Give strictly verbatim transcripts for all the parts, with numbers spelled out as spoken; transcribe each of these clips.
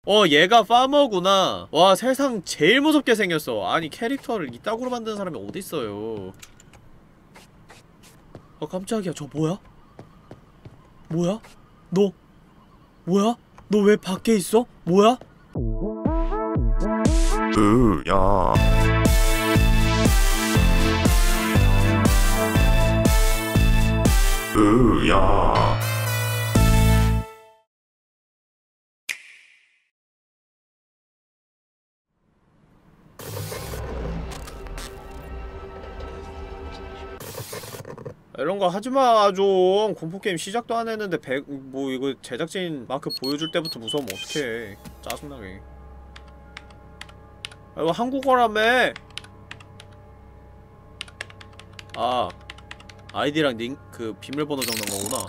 어 얘가 파머구나. 와 세상 제일 무섭게 생겼어. 아니 캐릭터를 이따구로 만드는 사람이 어딨어요. 어 깜짝이야. 저 뭐야? 뭐야? 너 뭐야? 너 왜 밖에 있어? 뭐야? 으야. 으야. 이런거 하지마 좀. 공포게임 시작도 안했는데 백.. 뭐 이거 제작진 마크 보여줄 때부터 무서우면 어떡해. 짜증나게. 아 이거 한국어라며. 아 아이디랑 링.. 그 비밀번호 적는 거구나.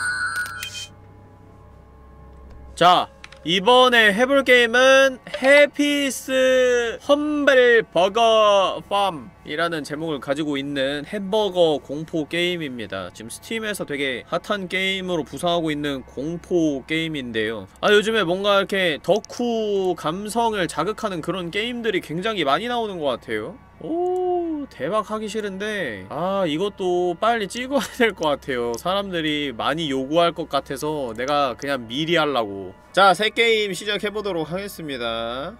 자 이번에 해볼 게임은 해피스 험블 버거 팜이라는 제목을 가지고 있는 햄버거 공포 게임입니다. 지금 스팀에서 되게 핫한 게임으로 부상하고 있는 공포 게임인데요. 아 요즘에 뭔가 이렇게 덕후 감성을 자극하는 그런 게임들이 굉장히 많이 나오는 것 같아요. 오 대박 하기 싫은데 아 이것도 빨리 찍어야 될 것 같아요. 사람들이 많이 요구할 것 같아서 내가 그냥 미리 하려고. 자 새 게임 시작해보도록 하겠습니다.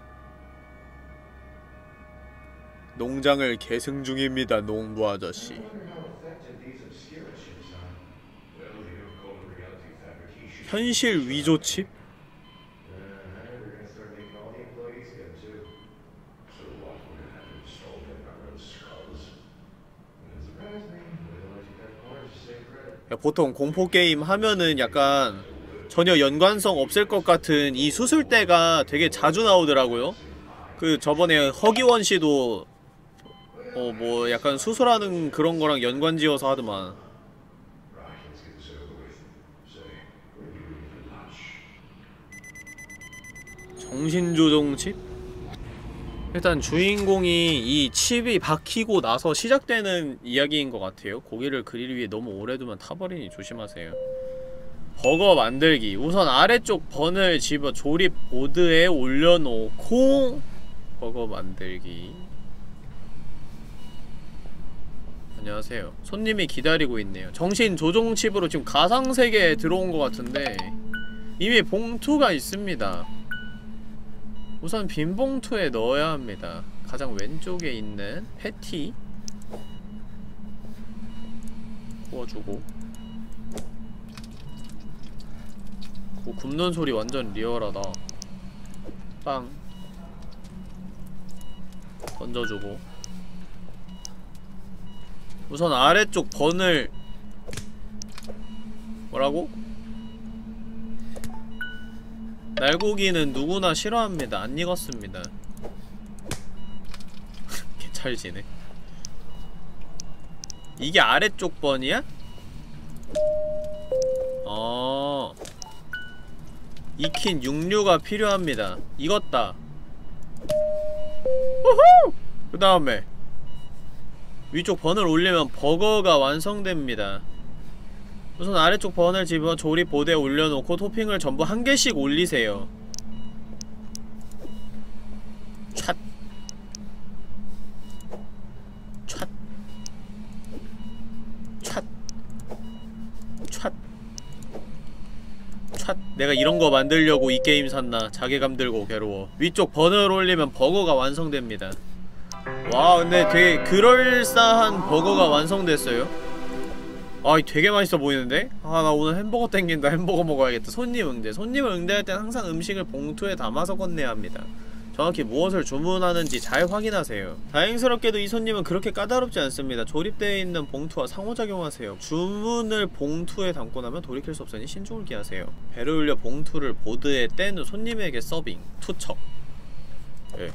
농장을 계승 중입니다 농부 아저씨. 현실 위조 칩? 보통 공포게임 하면은 약간 전혀 연관성 없을 것 같은 이 수술대가 되게 자주 나오더라고요. 그 저번에 허기원씨도 어 뭐 약간 수술하는 그런 거랑 연관지어서 하더만. 정신조종 칩? 일단 주인공이 이 칩이 박히고 나서 시작되는 이야기인 것 같아요. 고기를 그릴 위에 너무 오래 두면 타버리니 조심하세요. 버거 만들기. 우선 아래쪽 번을 집어 조립 보드에 올려놓고 버거 만들기. 안녕하세요. 손님이 기다리고 있네요. 정신 조종 칩으로 지금 가상세계에 들어온 것 같은데 이미 봉투가 있습니다. 우선 빈 봉투에 넣어야 합니다. 가장 왼쪽에 있는 패티 구워주고. 오, 굽는 소리 완전 리얼하다. 빵 던져주고. 우선 아래쪽 번을 뭐라고? 날고기는 누구나 싫어합니다. 안 익었습니다. 개찰지네. 이게 아래쪽 번이야? 어. 익힌 육류가 필요합니다. 익었다. 우후! 그 다음에 위쪽 번을 올리면 버거가 완성됩니다. 우선 아래쪽 번을 집어 조립 보드에 올려놓고 토핑을 전부 한 개씩 올리세요. 촤 촤 촤 촤 촤. 내가 이런거 만들려고 이 게임 샀나. 자괴감 들고 괴로워. 위쪽 번을 올리면 버거가 완성됩니다. 와 근데 되게 그럴싸한 버거가 완성됐어요. 아 되게 맛있어 보이는데? 아 나 오늘 햄버거 땡긴다. 햄버거 먹어야겠다. 손님 응대. 손님을 응대할 땐 항상 음식을 봉투에 담아서 건네야 합니다. 정확히 무엇을 주문하는지 잘 확인하세요. 다행스럽게도 이 손님은 그렇게 까다롭지 않습니다. 조립되어 있는 봉투와 상호작용하세요. 주문을 봉투에 담고 나면 돌이킬 수 없으니 신중을 기하세요. 배를 올려 봉투를 보드에 뗀 후 손님에게 서빙. 투척. 예.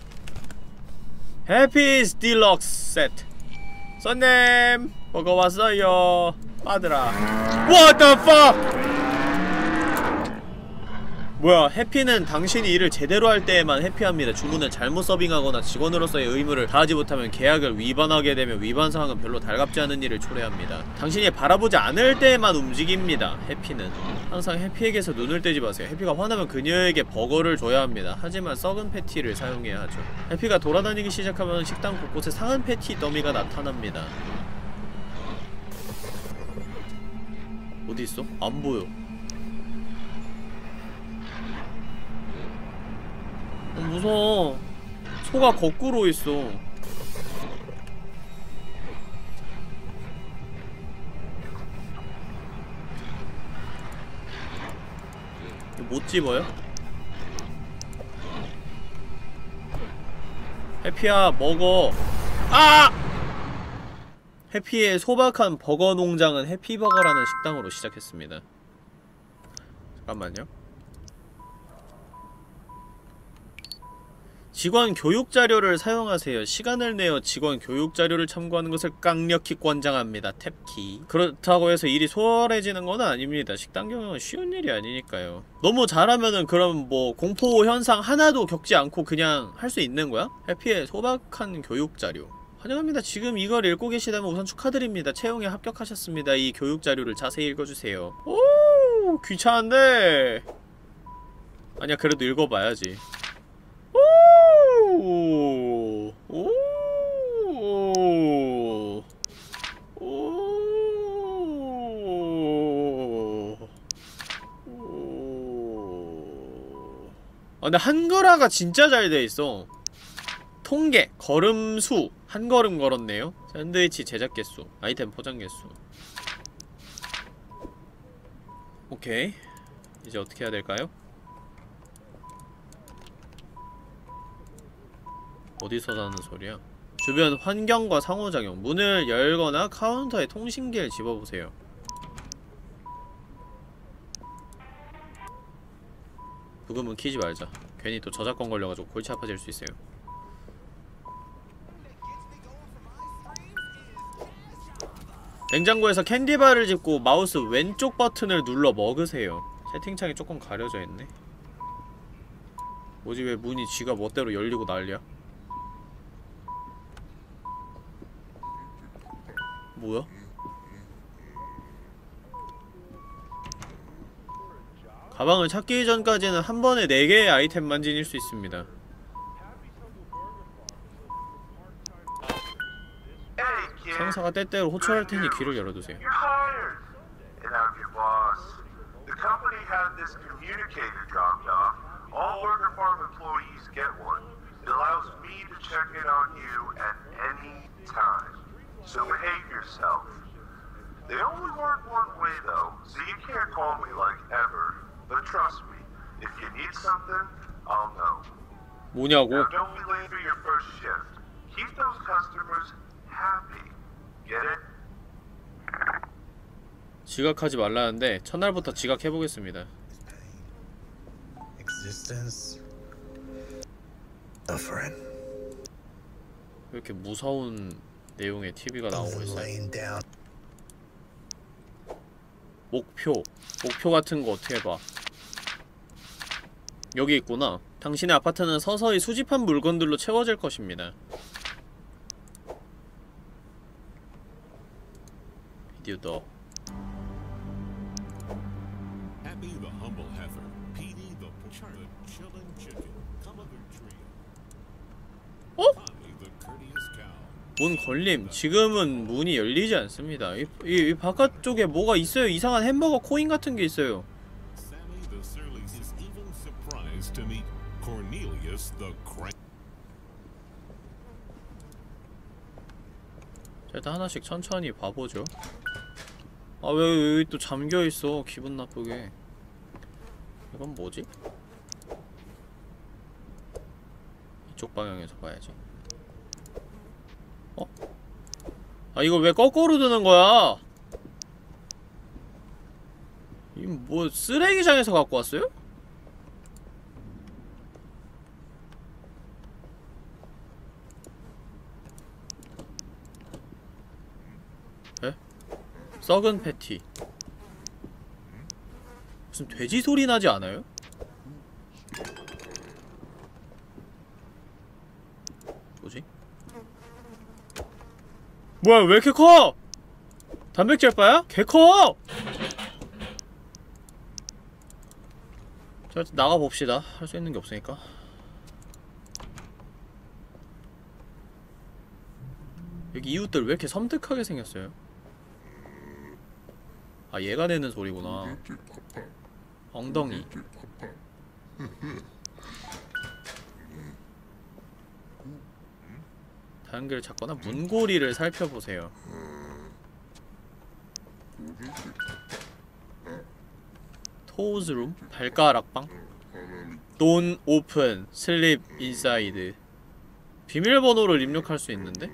해피스 딜럭스 세트. 손님 버거 왔어요. 받으라. What the fuck? 뭐야, 해피는 당신이 일을 제대로 할 때에만 해피합니다. 주문을 잘못 서빙하거나 직원으로서의 의무를 다하지 못하면 계약을 위반하게 되면 위반 사항은 별로 달갑지 않은 일을 초래합니다. 당신이 바라보지 않을 때에만 움직입니다. 해피는 항상 해피에게서 눈을 떼지 마세요. 해피가 화나면 그녀에게 버거를 줘야 합니다. 하지만 썩은 패티를 사용해야 하죠. 해피가 돌아다니기 시작하면 식당 곳곳에 상한 패티 더미가 나타납니다. 어디 있어? 안 보여. 어, 무서워. 소가 거꾸로 있어. 이거 못 집어요? 해피야, 먹어. 아! 해피의 소박한 버거 농장은 해피버거라는 식당으로 시작했습니다. 잠깐만요. 직원 교육 자료를 사용하세요. 시간을 내어 직원 교육 자료를 참고하는 것을 강력히 권장합니다. 탭키. 그렇다고 해서 일이 수월해지는 건 아닙니다. 식당 경영은 쉬운 일이 아니니까요. 너무 잘하면은 그럼 뭐 공포 현상 하나도 겪지 않고 그냥 할 수 있는 거야? 해피의 소박한 교육 자료. 환영합니다. 지금 이걸 읽고 계시다면 우선 축하드립니다. 채용에 합격하셨습니다. 이 교육 자료를 자세히 읽어주세요. 오, 귀찮은데. 아니야, 그래도 읽어봐야지. 오, 오, 오, 오, 오. 아, 근데 한글화가 진짜 잘 돼있어. 통계, 걸음수, 한 걸음 걸었네요. 샌드위치 제작 개수, 아이템 포장 개수. 오케이. 이제 어떻게 해야 될까요? 어디서 나는 소리야? 주변 환경과 상호작용. 문을 열거나 카운터에 통신기를 집어보세요. 부금은 키지 말자. 괜히 또 저작권 걸려가지고 골치 아파질 수 있어요. 냉장고에서 캔디바를 집고 마우스 왼쪽 버튼을 눌러 먹으세요. 채팅창이 조금 가려져 있네. 뭐지, 왜 문이 지가 멋대로 열리고 난리야? 뭐야? 가방을 찾기 전까지는 한 번에 네 개의 아이템만 지닐 수 있습니다. 상사가 때때로 호출할 테니 귀를 열어두세요. So behave yourself. They only work one way though, so you can't call me like ever. But trust me, if you need something, I'll know. 뭐냐고? Now don't be late for your first shift. Keep those customers happy. Get it? 지각하지 말라는데 첫날부터 지각해보겠습니다. Existence suffering. 왜 이렇게 무서운 내용의 티비가 나오고 있어요? 목표. 목표 같은 거 어떻게 봐? 여기 있구나. 당신의 아파트는 서서히 수집한 물건들로 채워질 것입니다. 비디오 더. 어? 문 걸림. 지금은 문이 열리지 않습니다. 이, 이, 이 바깥쪽에 뭐가 있어요. 이상한 햄버거 코인 같은 게 있어요. 자, 일단 하나씩 천천히 봐보죠. 아, 왜 여기 또 잠겨있어. 기분 나쁘게. 이건 뭐지? 이쪽 방향에서 봐야지. 어? 아, 이거 왜 거꾸로 드는 거야? 이 뭐 쓰레기장에서 갖고 왔어요? 에? 썩은 패티. 무슨 돼지 소리 나지 않아요? 뭐지? 뭐야 왜 이렇게 커? 단백질 바야? 개 커! 자 나가봅시다. 할 수 있는 게 없으니까. 여기 이웃들 왜 이렇게 섬뜩하게 생겼어요? 아 얘가 내는 소리구나. 엉덩이. 다른 길을 찾거나 문고리를 살펴보세요. 토우즈룸? 발가락방? Don't open, sleep inside. 비밀번호를 입력할 수 있는데?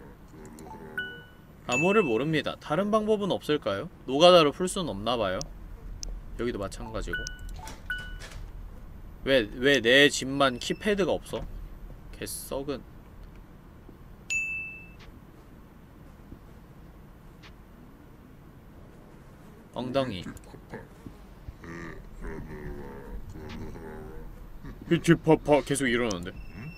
암호를 모릅니다. 다른 방법은 없을까요? 노가다로 풀 수는 없나봐요. 여기도 마찬가지고. 왜, 왜 내 집만 키패드가 없어? 개썩은. 엉덩이. 히치파파 계속 이러는데.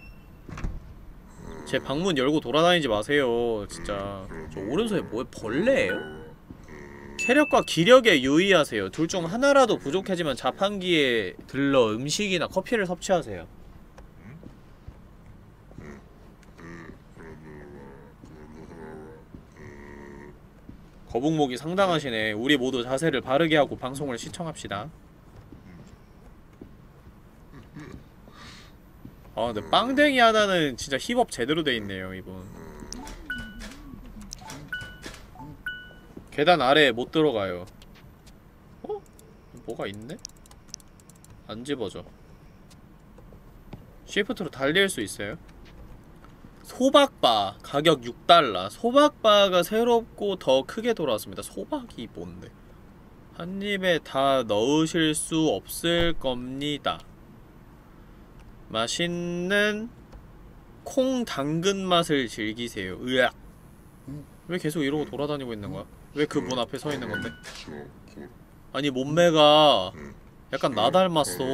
제 방문 열고 돌아다니지 마세요. 진짜. 저 오른손에 뭐에 벌레예요? 체력과 기력에 유의하세요. 둘 중 하나라도 부족하지만 자판기에 들러 음식이나 커피를 섭취하세요. 거북목이 상당하시네. 우리 모두 자세를 바르게 하고 방송을 시청합시다. 아 근데 빵댕이 하나는 진짜 힙업 제대로 돼있네요 이분. 계단 아래에 못 들어가요. 어? 뭐가 있네? 안 집어져. 쉬프트로 달릴 수 있어요? 소박바 가격 육 달러. 소박바가 새롭고 더 크게 돌아왔습니다. 소박이 뭔데? 한 입에 다 넣으실 수 없을 겁니다. 맛있는 콩 당근 맛을 즐기세요. 으악. 왜 계속 이러고 돌아다니고 있는 거야? 왜 그 문 앞에 서 있는 건데? 아니 몸매가 약간 나 닮았어.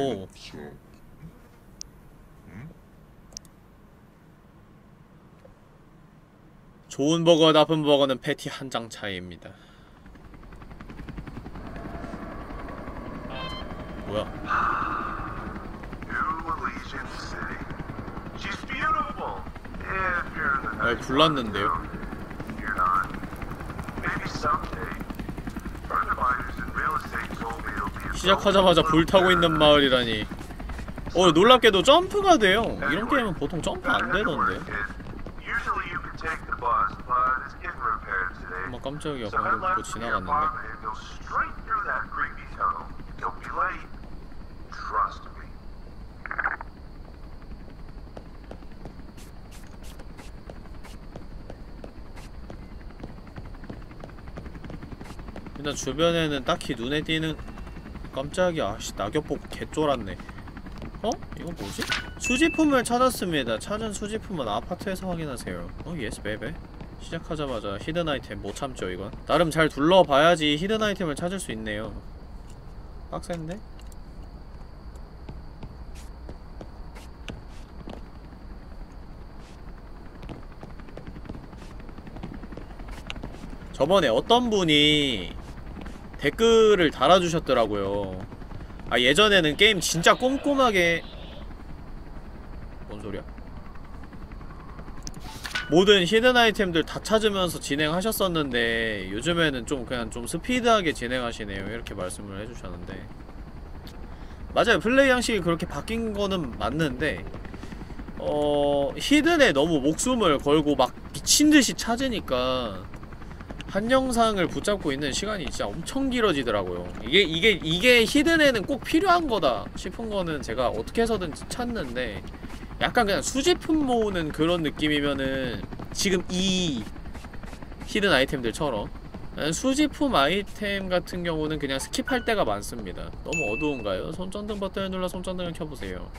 좋은 버거, 나쁜 버거는 패티 한 장 차이입니다. 뭐야? 아, 불났는데요? 시작하자마자 불타고 있는 마을이라니. 어, 놀랍게도 점프가 돼요. 이런 게임은 보통 점프 안 되던데. 엄마 깜짝이야. 방금 그거 지나갔는데. 일단 주변에는 딱히 눈에 띄는. 깜짝이야. 아씨 낙엽 보고 개쫄았네. 어? 이거 뭐지? 수집품을 찾았습니다. 찾은 수집품은 아파트에서 확인하세요. 어? 예스 베베. 시작하자마자 히든 아이템 못 참죠 이건. 나름 잘 둘러봐야지 히든 아이템을 찾을 수 있네요. 빡센데? 저번에 어떤 분이 댓글을 달아주셨더라고요. 아 예전에는 게임 진짜 꼼꼼하게. 뭔 소리야? 모든 히든 아이템들 다 찾으면서 진행하셨었는데 요즘에는 좀 그냥 좀 스피드하게 진행하시네요. 이렇게 말씀을 해주셨는데 맞아요. 플레이 양식이 그렇게 바뀐 거는 맞는데 어... 히든에 너무 목숨을 걸고 막 미친듯이 찾으니까 한 영상을 붙잡고 있는 시간이 진짜 엄청 길어지더라고요. 이게 이게 이게 히든에는 꼭 필요한 거다 싶은 거는 제가 어떻게 해서든 찾는데 약간 그냥 수집품 모으는 그런 느낌이면은 지금 이 히든 아이템들처럼 수집품 아이템 같은 경우는 그냥 스킵할 때가 많습니다. 너무 어두운가요? 손전등 버튼을 눌러 손전등을 켜보세요.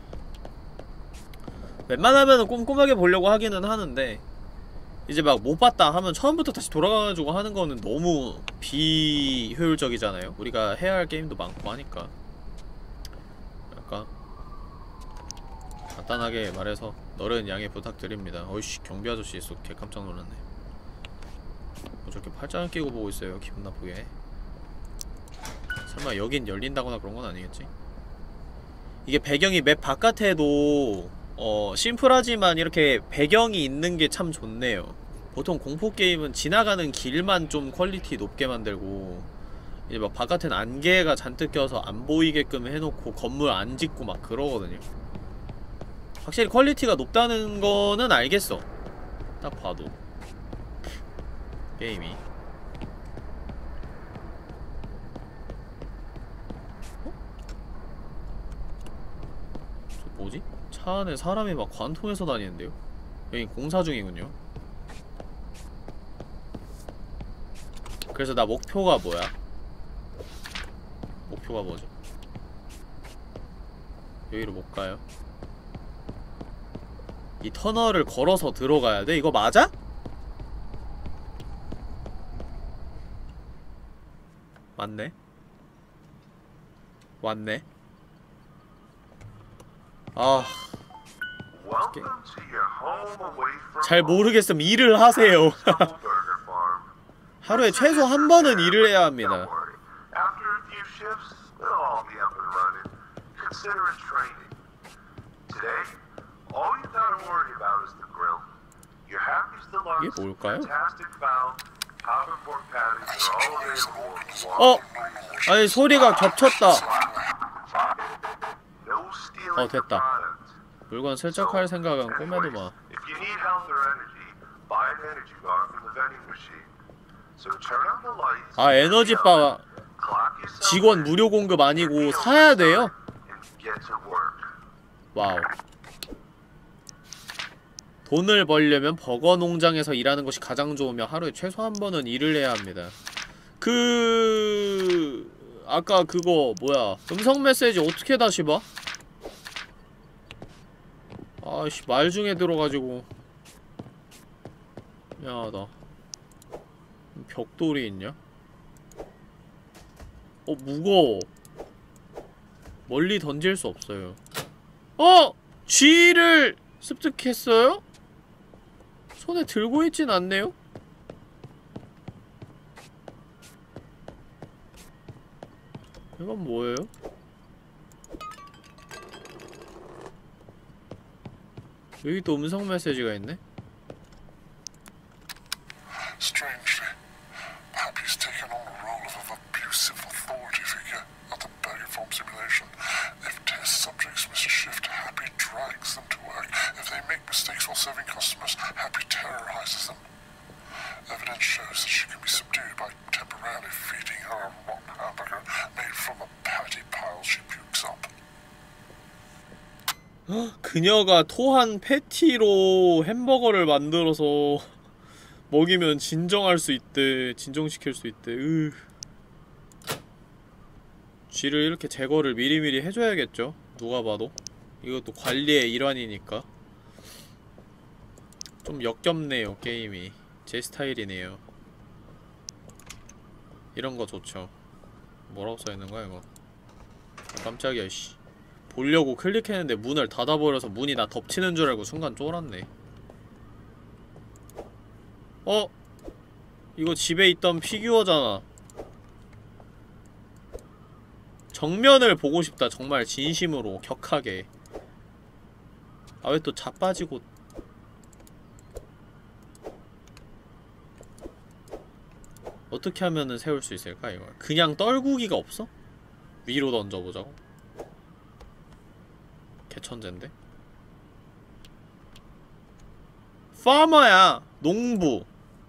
웬만하면은 꼼꼼하게 보려고 하기는 하는데 이제 막 못봤다 하면 처음부터 다시 돌아가가지고 하는 거는 너무 비효율적이잖아요. 우리가 해야 할 게임도 많고 하니까. 약간 간단하게 말해서 너른 양해 부탁드립니다. 어이씨, 경비 아저씨 있어. 개 깜짝 놀랐네. 뭐 저렇게 팔짱을 끼고 보고 있어요, 기분 나쁘게. 설마 여긴 열린다거나 그런 건 아니겠지? 이게 배경이 맵 바깥에도 어 심플하지만 이렇게 배경이 있는 게 참 좋네요. 보통 공포게임은 지나가는 길만 좀 퀄리티 높게 만들고 이제 막 바깥엔 안개가 잔뜩 껴서 안 보이게끔 해놓고 건물 안 짓고 막 그러거든요. 확실히 퀄리티가 높다는 거는 알겠어. 딱 봐도 게임이. 어? 저 뭐지? 차 안에 사람이 막 관통해서 다니는데요? 여긴 공사 중이군요. 그래서 나 목표가 뭐야? 목표가 뭐죠? 여기로 못 가요? 이 터널을 걸어서 들어가야 돼? 이거 맞아? 맞네? 왔네? 아... 잘 모르겠음. 일을 하세요. 하루에 최소 한 번은 일을 해야 합니다. 이게 뭘까요? 어! 아니 소리가 겹쳤다. 어 됐다. 물건 슬쩍 할 생각은 꿈에도 마. 아 에너지바 직원 무료 공급 아니고 사야 돼요? 와우. 돈을 벌려면 버거 농장에서 일하는 것이 가장 좋으며 하루에 최소 한 번은 일을 해야 합니다. 그... 아까 그거 뭐야 음성 메시지 어떻게 다시 봐? 아씨 말 중에 들어가지고 미안하다. 벽돌이 있냐? 어 무거워. 멀리 던질 수 없어요. 어! 쥐를 습득했어요? 손에 들고 있진 않네요? 이건 뭐예요? 여기 또 음성 메시지가 있네? Strangely, Happy's taken on the role of an abusive authority figure at the Berry Farm simulation. If test subjects miss a shift, Happy drags them to work. If they make mistakes while serving customers, Happy terrorizes them. Evidence shows that she can be subdued by temporarily feeding her a rotten hamburger made from the patty piles she pukes up. 그녀가 토한 패티로 햄버거를 만들어서 먹이면 진정할 수 있대. 진정시킬 수 있대. 으. 쥐를 이렇게 제거를 미리미리 해줘야겠죠? 누가 봐도. 이것도 관리의 일환이니까. 좀 역겹네요, 게임이. 제 스타일이네요. 이런거 좋죠. 뭐라고 써있는거야, 이거? 깜짝이야, 씨. 보려고 클릭했는데 문을 닫아버려서 문이 나 덮치는 줄 알고 순간 쫄았네. 어? 이거 집에 있던 피규어잖아. 정면을 보고 싶다. 정말 진심으로 격하게. 아 왜 또 자빠지고. 어떻게 하면은 세울 수 있을까 이거? 그냥 떨구기가 없어? 위로 던져보자고. 개천재인데? 파머야! 농부!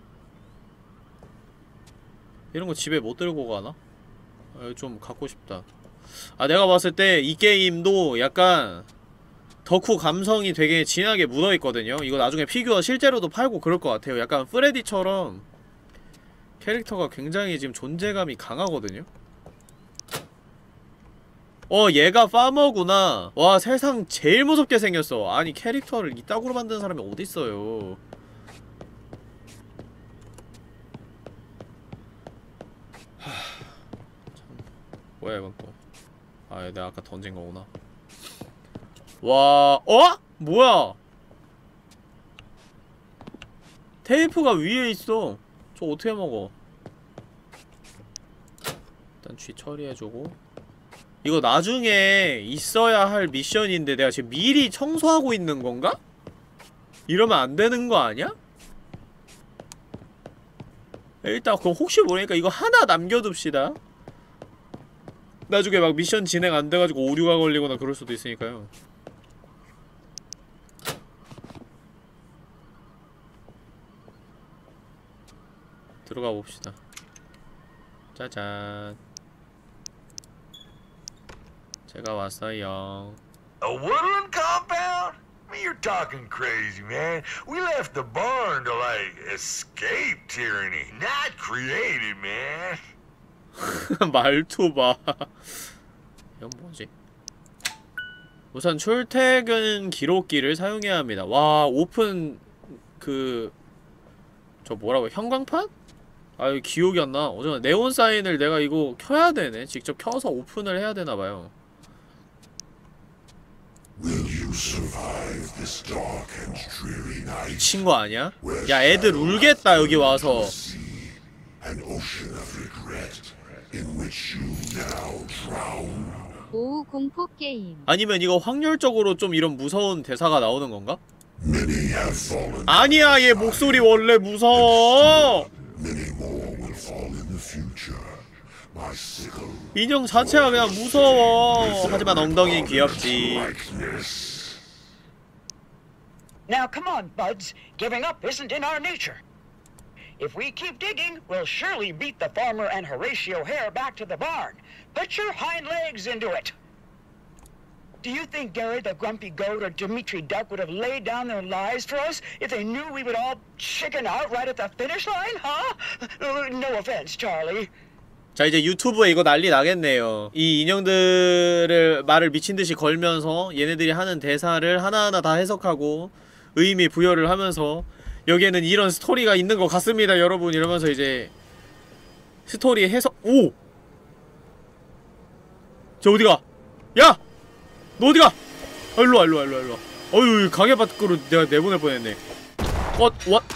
이런거 집에 못 들고 가나? 아, 좀 갖고 싶다. 아 내가 봤을 때 이 게임도 약간 덕후 감성이 되게 진하게 묻어있거든요. 이거 나중에 피규어 실제로도 팔고 그럴 것 같아요. 약간 프레디처럼 캐릭터가 굉장히 지금 존재감이 강하거든요. 어 얘가 파머구나. 와 세상 제일 무섭게 생겼어. 아니 캐릭터를 이따구로 만든 사람이 어딨어요. 하... 참... 뭐야 이건 또. 아 내가 아까 던진 거구나. 와... 어? 뭐야? 테이프가 위에 있어. 저 어떻게 먹어? 일단 쥐 처리해주고. 이거 나중에 있어야 할 미션인데 내가 지금 미리 청소하고 있는 건가? 이러면 안 되는 거 아니야? 일단 그럼 혹시 모르니까 이거 하나 남겨둡시다. 나중에 막 미션 진행 안 돼가지고 오류가 걸리거나 그럴 수도 있으니까요. 들어가 봅시다. 짜잔. 제가 왔어요. A woodland compound? I mean, you're talking crazy, man. We left the barn to, like, escape tyranny, not create it, man. 말투 봐. 이건 뭐지? 우선 출퇴근 기록기를 사용해야 합니다. 와, 오픈 그 저 뭐라고 형광판? 아유 기억이 안 나. 어쩌나 네온 사인을 내가 이거 켜야 되네. 직접 켜서 오픈을 해야 되나 봐요. 미친 거 아니야? 야, 애들 울겠다 여기 와서. 오후 공포 게임. 아니면 이거 확률적으로 좀 이런 무서운 대사가 나오는 건가? 아니야, 얘 목소리 원래 무서워. 인형 자체가 그냥 무서워. 하지만 엉덩이는 귀엽지. Now come on, buds. Giving up isn't in our nature. If we keep digging, we'll surely beat the farmer and Horatio Hare back to the barn. Put your hind legs into it. Do you think Gary the Grumpy Goat or Dimitri Duck would have laid down their lives for us if they knew we would all chicken out right at the finish line, huh? Uh, no offense, Charlie. 자, 이제 유튜브에 이거 난리 나겠네요. 이 인형들을 말을 미친듯이 걸면서 얘네들이 하는 대사를 하나하나 다 해석하고 의미 부여를 하면서 여기에는 이런 스토리가 있는 것 같습니다, 여러분. 이러면서 이제 스토리 해석. 오! 저 어디가? 야! 너 어디가? 아, 일로와, 일로와, 일로와, 일로와. 어휴, 가게 밖으로 내가 내보낼 뻔했네. 어, what?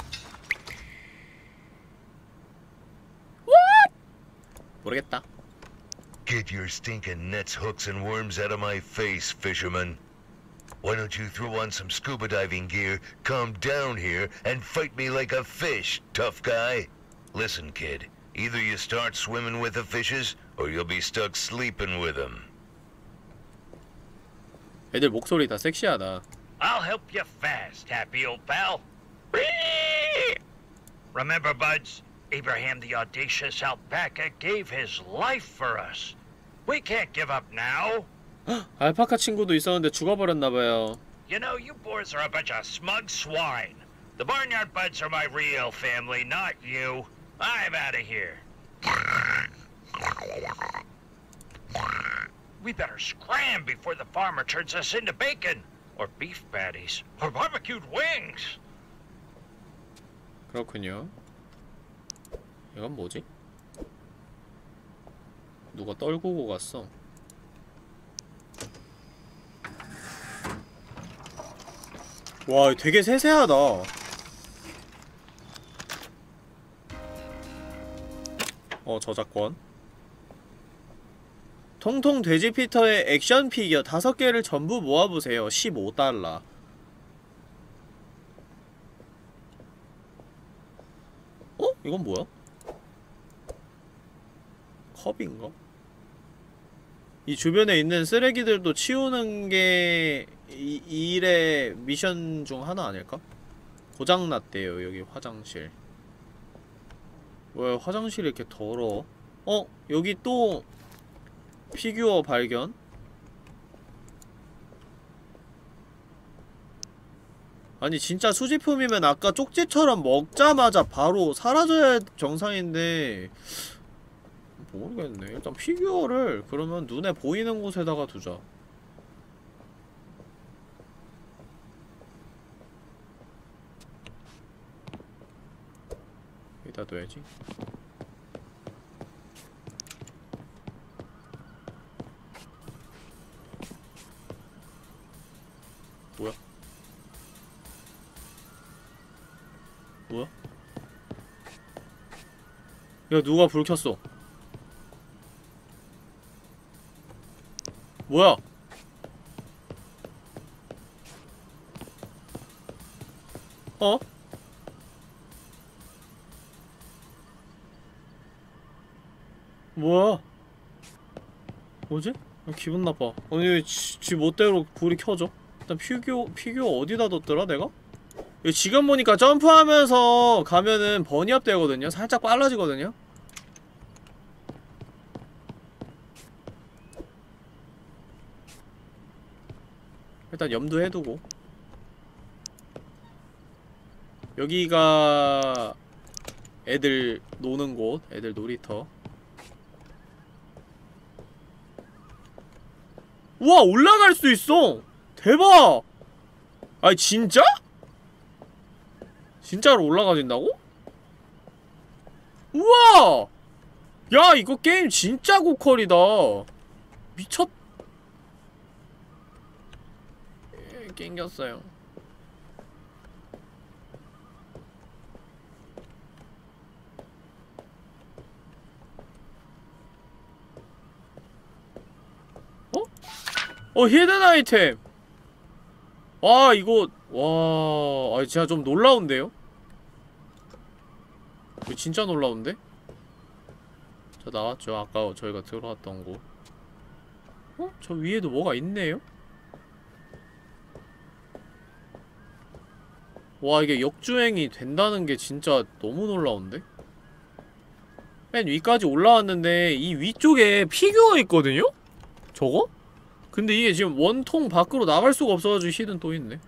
모르겠다. Get your stinking nets, hooks, and worms out of my face, fisherman. Why don't you throw on some scuba diving gear, come down here, and fight me like a fish, tough guy? Listen, kid. Either you start swimming with the fishes, or you'll be stuck sleeping with them. 애들 목소리 다 섹시하다. I'll help you fast, happy old pal. Remember, buds, Abraham the audacious Alpaca gave his life for us. We can't give up now. 알파카 친구도 있었는데 죽어버렸나봐요. You know, you boys are a bunch of smug swine. The Barnyard Buds are my real family, not you. I'm out of here. We better scram before the farmer turns us into bacon, or beef patties, or barbecued wings. 그렇군요. 이건 뭐지? 누가 떨구고 갔어? 와, 되게 세세하다. 어, 저작권. 통통 돼지 피터의 액션 피규어 다섯 개를 전부 모아보세요. 십오 달러. 어? 이건 뭐야? 컵인가? 이 주변에 있는 쓰레기들도 치우는 게 이, 일의 미션 중 하나 아닐까? 고장났대요, 여기 화장실. 왜 화장실이 이렇게 더러워? 어? 여기 또 피규어 발견? 아니 진짜 수집품이면 아까 쪽지처럼 먹자마자 바로 사라져야 정상인데 모르겠네. 일단 피규어를 그러면 눈에 보이는 곳에다가 두자. 여기다 둬야지. 뭐야? 뭐야? 야, 누가 불 켰어? 뭐야? 어? 뭐야? 뭐지? 아, 기분 나빠. 아니 왜 지, 지 멋대로 불이 켜져? 일단 피규어, 피규어 어디다 뒀더라 내가? 이거 지금 보니까 점프하면서 가면은 번이업 되거든요? 살짝 빨라지거든요? 일단 염두해두고. 여기가 애들 노는 곳, 애들 놀이터. 우와, 올라갈 수 있어! 대박! 아니 진짜? 진짜로 올라가진다고? 우와! 야, 이거 게임 진짜 고퀄이다. 미쳤... 에, 낑겼어요. 어? 어, 히든 아이템! 와, 이거... 와... 아, 진짜 좀 놀라운데요? 이거 진짜 놀라운데? 저 나왔죠? 아까 저희가 들어왔던 곳. 어? 저 위에도 뭐가 있네요? 와, 이게 역주행이 된다는 게 진짜 너무 놀라운데? 맨 위까지 올라왔는데 이 위쪽에 피규어 있거든요? 저거? 근데 이게 지금 원통 밖으로 나갈 수가 없어가지고 히든 또 있네.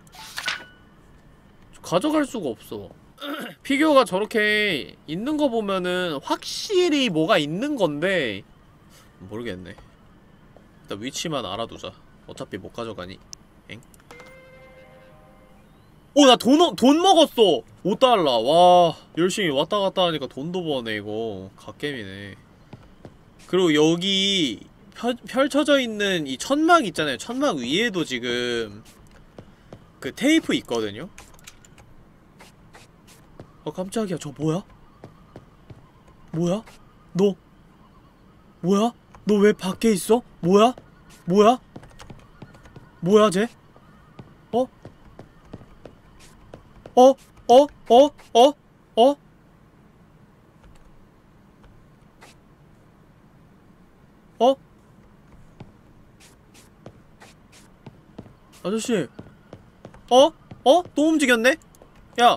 가져갈 수가 없어. 피규어가 저렇게 있는 거 보면은 확실히 뭐가 있는 건데 모르겠네. 일단 위치만 알아두자. 어차피 못 가져가니. 엥? 오, 나 돈, 돈 먹었어! 오 달러. 와, 열심히 왔다 갔다 하니까 돈도 버네, 이거. 갓겜이네. 그리고 여기 펼, 펼쳐져 있는 이 천막 있잖아요. 천막 위에도 지금 그 테이프 있거든요? 어, 깜짝이야. 저 뭐야? 뭐야? 너 뭐야? 너 왜 밖에 있어? 뭐야? 뭐야? 뭐야, 쟤? 어? 어? 어? 어? 어? 어? 어? 아저씨. 어? 어? 또 움직였네? 야.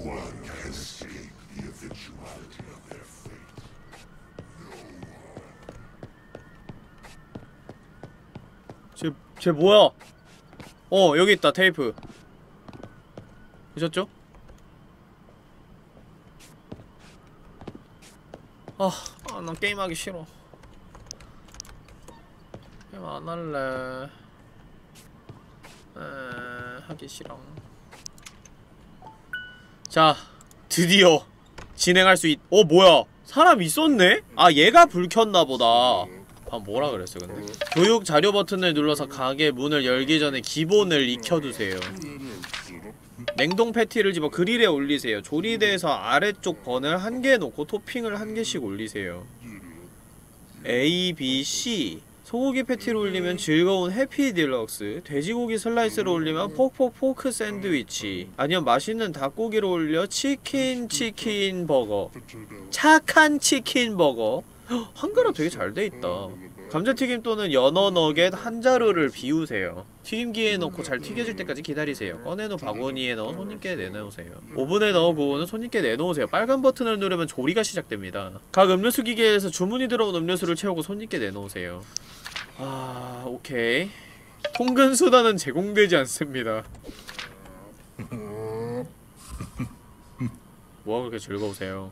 쟤, 쟤 뭐야? 어, 여기 있다, 테이프. 보셨죠? 아, 아, 난 게임하기 싫어. 게임 안 할래. 에, 하기 싫어. 자, 드디어 진행할 수 있... 어, 뭐야? 사람 있었네? 아, 얘가 불 켰나보다. 아, 뭐라 그랬어, 근데? 교육 자료 버튼을 눌러서 가게 문을 열기 전에 기본을 익혀두세요. 냉동 패티를 집어 그릴에 올리세요. 조리대에서 아래쪽 번을 한 개 놓고 토핑을 한 개씩 올리세요. A, B, C. 소고기 패티를 올리면 즐거운 해피 딜럭스. 돼지고기 슬라이스를 올리면 폭폭 포크 샌드위치. 아니면 맛있는 닭고기를 올려 치킨 치킨 버거. 착한 치킨 버거. 헉, 한글화 되게 잘 돼있다. 감자튀김 또는 연어 너겟 한 자루를 비우세요. 튀김기에 넣고 잘 튀겨질 때까지 기다리세요. 꺼내놓은 바구니에 넣어 손님께 내놓으세요. 오븐에 넣어 구우는 손님께 내놓으세요. 빨간 버튼을 누르면 조리가 시작됩니다. 각 음료수 기계에서 주문이 들어온 음료수를 채우고 손님께 내놓으세요. 아... 오케이. 통근 수단은 제공되지 않습니다. 뭐가 그렇게 즐거우세요?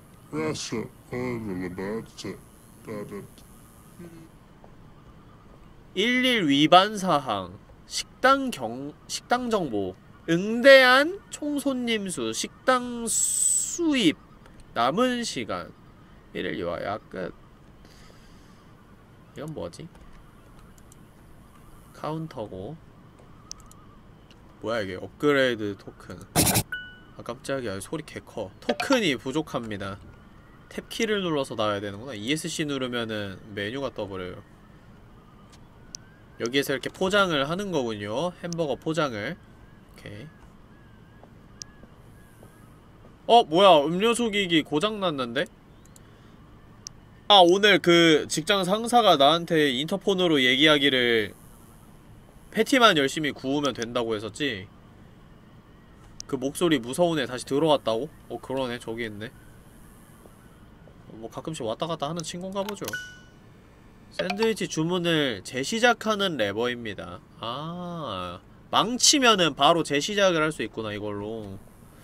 일일 위반 사항. 식당 경... 식당 정보. 응대한 총 손님 수. 식당 수입. 남은 시간. 일일 요약 끝. 이건 뭐지? 카운터고. 뭐야 이게? 업그레이드 토큰. 아 깜짝이야 소리 개커. 토큰이 부족합니다. 탭키를 눌러서 나와야 되는구나. 이에스씨 누르면은 메뉴가 떠버려요. 여기에서 이렇게 포장을 하는 거군요. 햄버거 포장을. 오케이. 어 뭐야 음료수 기기 고장났는데? 아 오늘 그 직장 상사가 나한테 인터폰으로 얘기하기를 패티만 열심히 구우면 된다고 했었지? 그 목소리 무서운 애 다시 들어왔다고? 어 그러네 저기 있네. 뭐 가끔씩 왔다갔다 하는 친구인가 보죠. 샌드위치 주문을 재시작하는 레버입니다. 아 망치면은 바로 재시작을 할 수 있구나 이걸로.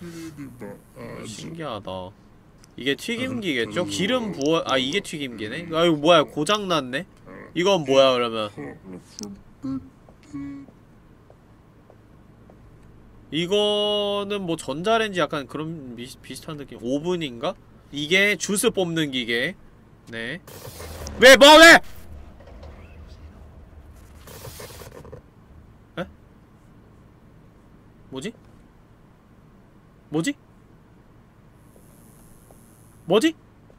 신기하다. 이게 튀김기겠죠? 기름 부어.. 아 이게 튀김기네? 아 이거 뭐야 고장났네? 이건 뭐야 그러면? 이거는 뭐 전자레인지 약간 그런 비, 비슷한 느낌? 오븐인가? 이게 주스 뽑는 기계. 네. 왜 뭐 왜! 에? 뭐지? 뭐지? 뭐지?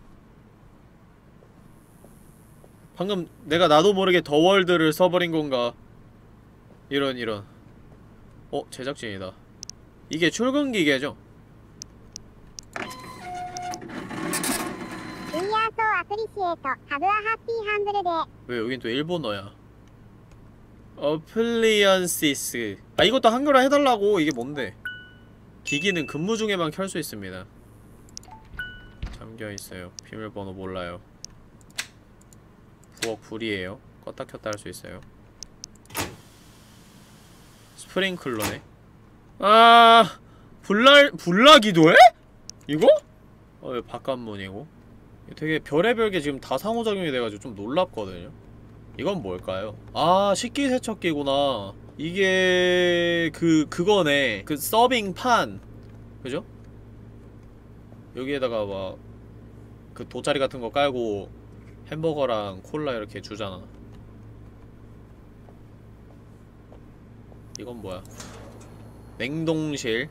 방금 내가 나도 모르게 더월드를 써버린 건가? 이런 이런. 어? 제작진이다. 이게 출근 기계죠? 왜 여긴 또 일본어야? 어플리언시스. 아 이것도 한글화 해달라고. 이게 뭔데? 기기는 근무 중에만 켤 수 있습니다. 잠겨있어요. 비밀번호 몰라요. 부엌 불이에요. 껐다 켰다 할 수 있어요. 스프링클러네. 아 불날.. 불나기도 해? 이거? 어 이거 바깥문이고. 되게 별의별 게 지금 다 상호작용이 돼가지고 좀 놀랍거든요. 이건 뭘까요? 아 식기세척기구나. 이게 그.. 그거네. 그 서빙판 그죠? 여기에다가 막 그 돗자리 같은 거 깔고 햄버거랑 콜라 이렇게 주잖아. 이건 뭐야? 냉동실.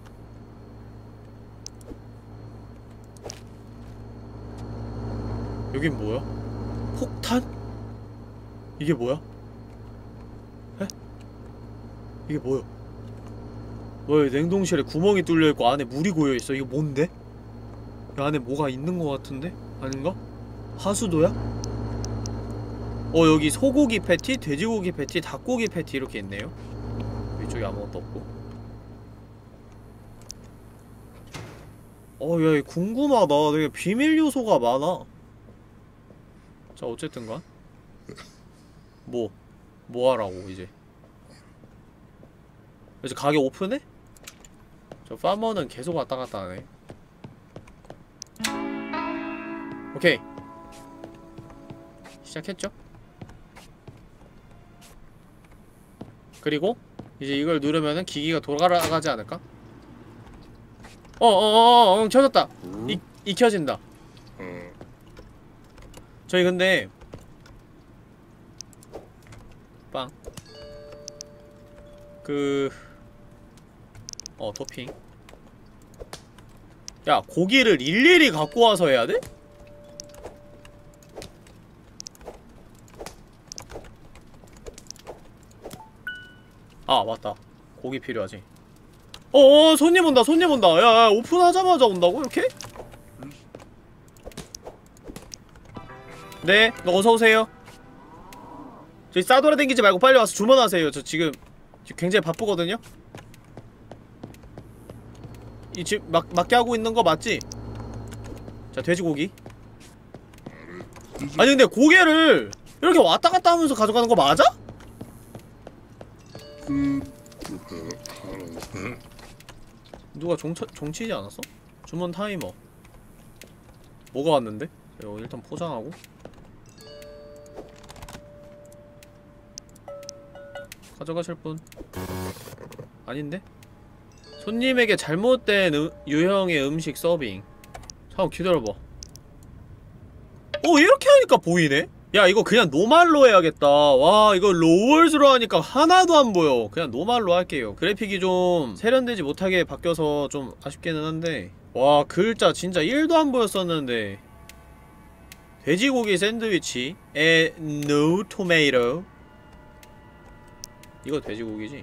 여긴 뭐야? 폭탄? 이게 뭐야? 에? 이게 뭐야? 왜 냉동실에 구멍이 뚫려있고 안에 물이 고여있어? 이거 뭔데? 이 안에 뭐가 있는 것 같은데? 아닌가? 하수도야? 어 여기 소고기 패티, 돼지고기 패티, 닭고기 패티 이렇게 있네요. 위쪽에 아무것도 없고. 어 야 궁금하다. 되게 비밀 요소가 많아. 자 어쨌든간 뭐 뭐하라고 이제. 이제 가게 오픈해? 저 파머는 계속 왔다갔다 하네. 오케이 시작했죠? 그리고 이제 이걸 누르면은 기기가 돌아가지 않을까? 어어어어 어, 켜졌다. 이, 익혀진다. 저희 근데 빵 그.. 어 토핑. 야 고기를 일일이 갖고 와서 해야 돼? 아 맞다 고기 필요하지. 어어 손님 온다 손님 온다. 야야 오픈하자마자 온다고 이렇게? 네 어서오세요. 저기 싸돌아다니지 말고 빨리 와서 주문하세요. 저 지금 지금 굉장히 바쁘거든요? 이 집 막, 맞게 하고 있는 거 맞지? 자 돼지고기. 아니 근데 고개를 이렇게 왔다갔다 하면서 가져가는 거 맞아? 누가 종쳐, 종치지 않았어? 주문 타이머. 뭐가 왔는데? 이거 일단 포장하고. 가져가실 분? 아닌데? 손님에게 잘못된 음, 유형의 음식 서빙. 잠깐 기다려봐. 어 이렇게 하니까 보이네? 야 이거 그냥 노말로 해야겠다. 와 이거 로월즈로 하니까 하나도 안 보여. 그냥 노말로 할게요. 그래픽이 좀 세련되지 못하게 바뀌어서 좀 아쉽기는 한데 와 글자 진짜 일도 안 보였었는데. 돼지고기 샌드위치 에 no tomato. 이거 돼지고기지?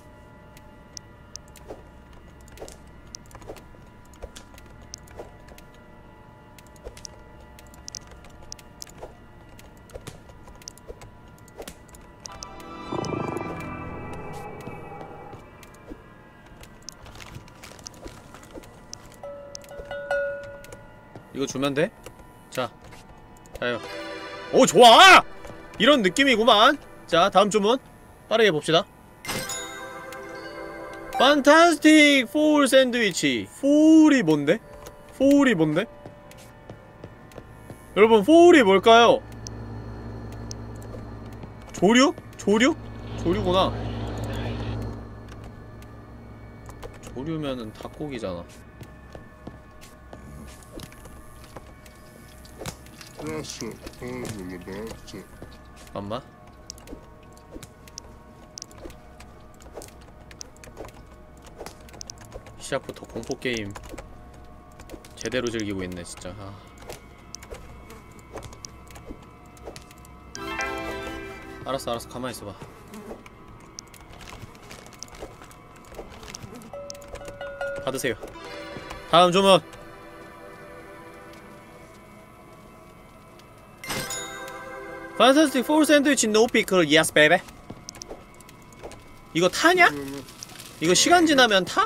이거 주면 돼? 자, 자요. 오 좋아! 이런 느낌이구만. 자 다음 주문 빠르게 봅시다. 판타스틱 포울 샌드위치. 포울이 뭔데? 포울이 뭔데? 여러분 포울이 뭘까요? 조류? 조류? 조류구나. 조류면은 닭고기잖아. 잠깐만. 시작부터 공포게임 제대로 즐기고 있네 진짜. 아. 알았어 알았어 가만히 있어봐. 받으세요. 다음 주문. 판타스틱 포울 샌드위치 노 피클 예스 베이베. 이거 타냐? 이거 시간 지나면 타?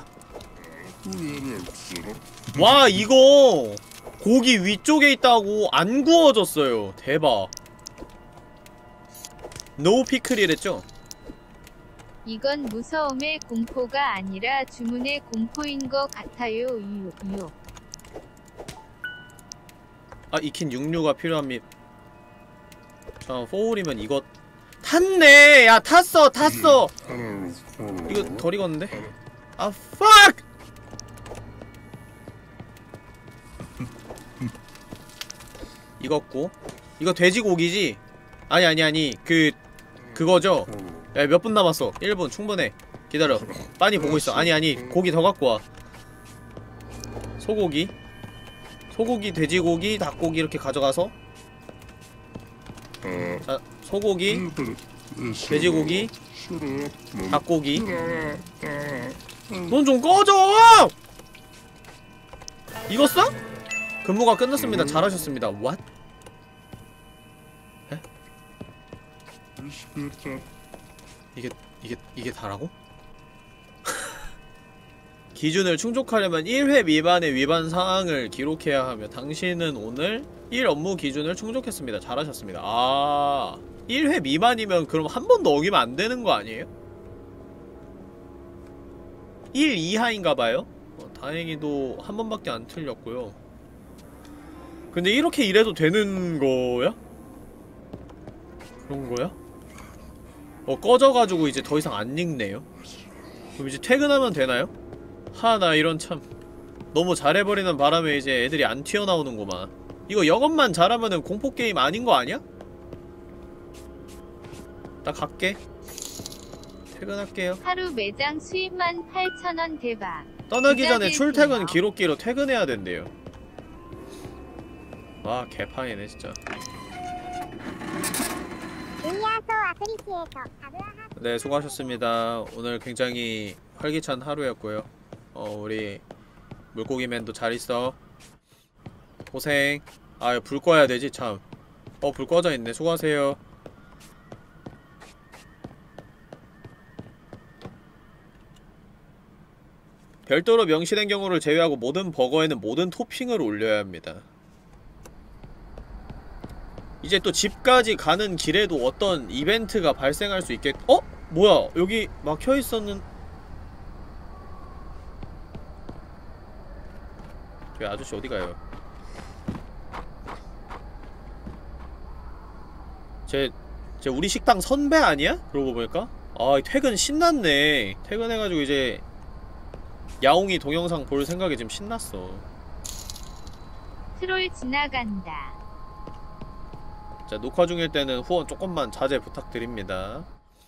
와 이거 고기 위쪽에 있다고 안 구워졌어요. 대박. 노 피클이랬죠? 이건 무서움의 공포가 아니라 주문의 공포인 것 같아요. 유유 유유. 아 익힌 육류가 필요합니다. 자 포울이면 이거 탔네. 야 탔어 탔어. 이거 덜 익었는데? 아 fuck! 익었고 이거 돼지고기지? 아니 아니 아니 그 그거죠? 야 몇 분 남았어. 일 분 충분해. 기다려. 빤히 보고 있어. 아니 아니 고기 더 갖고 와. 소고기 소고기 돼지고기 닭고기 이렇게 가져가서 자 소고기 돼지고기 닭고기. 넌 좀 꺼져! 익었어? 근무가 끝났습니다. 잘하셨습니다. What? 에? 이게 이게 이게 다라고? 기준을 충족하려면 일 회 미만의 위반 사항을 기록해야 하며 당신은 오늘 일 업무 기준을 충족했습니다. 잘하셨습니다. 아, 일 회 미만이면 그럼 한 번 더 어기면 안 되는 거 아니에요? 일 이하인가봐요? 어, 다행히도 한 번밖에 안 틀렸고요. 근데 이렇게 일해도 되는 거야? 그런 거야? 어, 꺼져가지고 이제 더 이상 안 읽네요? 그럼 이제 퇴근하면 되나요? 하, 나 이런 참 너무 잘해버리는 바람에 이제 애들이 안 튀어나오는구만. 이거 영업만 잘하면은 공포게임 아닌 거 아니야? 나 갈게. 퇴근할게요. 하루 매장 수입만 팔천 원 대박. 떠나기 전에 출퇴근 기록기로 퇴근해야 된대요. 와, 개판이네 진짜. 네, 수고하셨습니다. 오늘 굉장히 활기찬 하루였고요. 어, 우리 물고기맨도 잘 있어. 고생. 아, 불 꺼야 되지 참. 어, 불 꺼져 있네. 수고하세요. 별도로 명시된 경우를 제외하고 모든 버거에는 모든 토핑을 올려야 합니다. 이제 또 집까지 가는 길에도 어떤 이벤트가 발생할 수 있겠... 어? 뭐야? 여기 막혀있었는... 저 아저씨 어디가요? 쟤... 쟤 우리 식당 선배 아니야? 그러고 보니까? 아, 퇴근 신났네. 퇴근해가지고 이제 야옹이 동영상 볼 생각에 지금 신났어. 트롤 지나간다. 자, 녹화 중일 때는 후원 조금만 자제 부탁드립니다.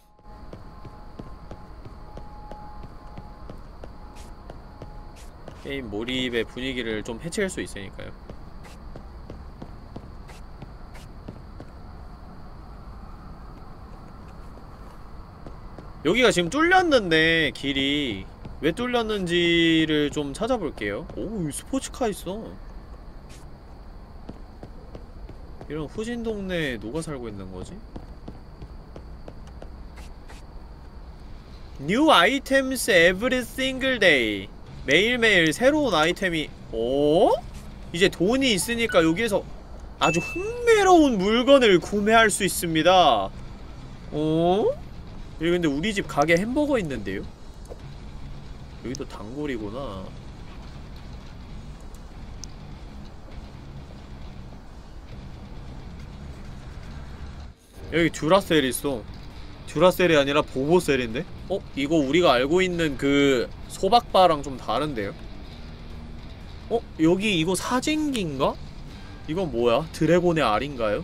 게임 몰입의 분위기를 좀 해칠 수 있으니까요. 여기가 지금 뚫렸는데 길이 왜 뚫렸는지를 좀 찾아볼게요. 오, 스포츠카 있어. 이런 후진 동네에 누가 살고 있는 거지? New items every single day. 매일매일 새로운 아이템이. 어? 이제 돈이 있으니까 여기에서 아주 흥미로운 물건을 구매할 수 있습니다. 어? 여기 근데 우리 집 가게 햄버거 있는데요? 여기도 단골이구나. 여기 듀라셀 있어. 듀라셀이 아니라 보보셀인데? 어? 이거 우리가 알고 있는 그 소박바랑 좀 다른데요? 어? 여기 이거 사진기인가? 이건 뭐야? 드래곤의 알인가요?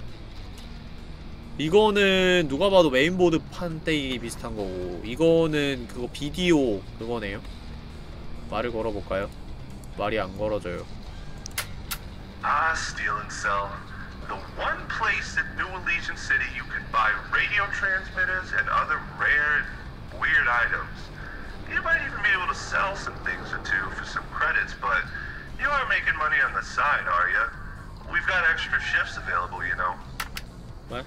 이거는 누가 봐도 메인보드 판때기 비슷한 거고, 이거는 그거 비디오 그거네요. 말을 걸어볼까요? 말이 안 걸어져요. Ah, steal and sell. The one place in New Elysian City you can buy radio transmitters and other rare, weird items. You might even be able to sell some things or two for some credits, but you aren't making money on the side, are you? We've got extra shifts available, you know. What?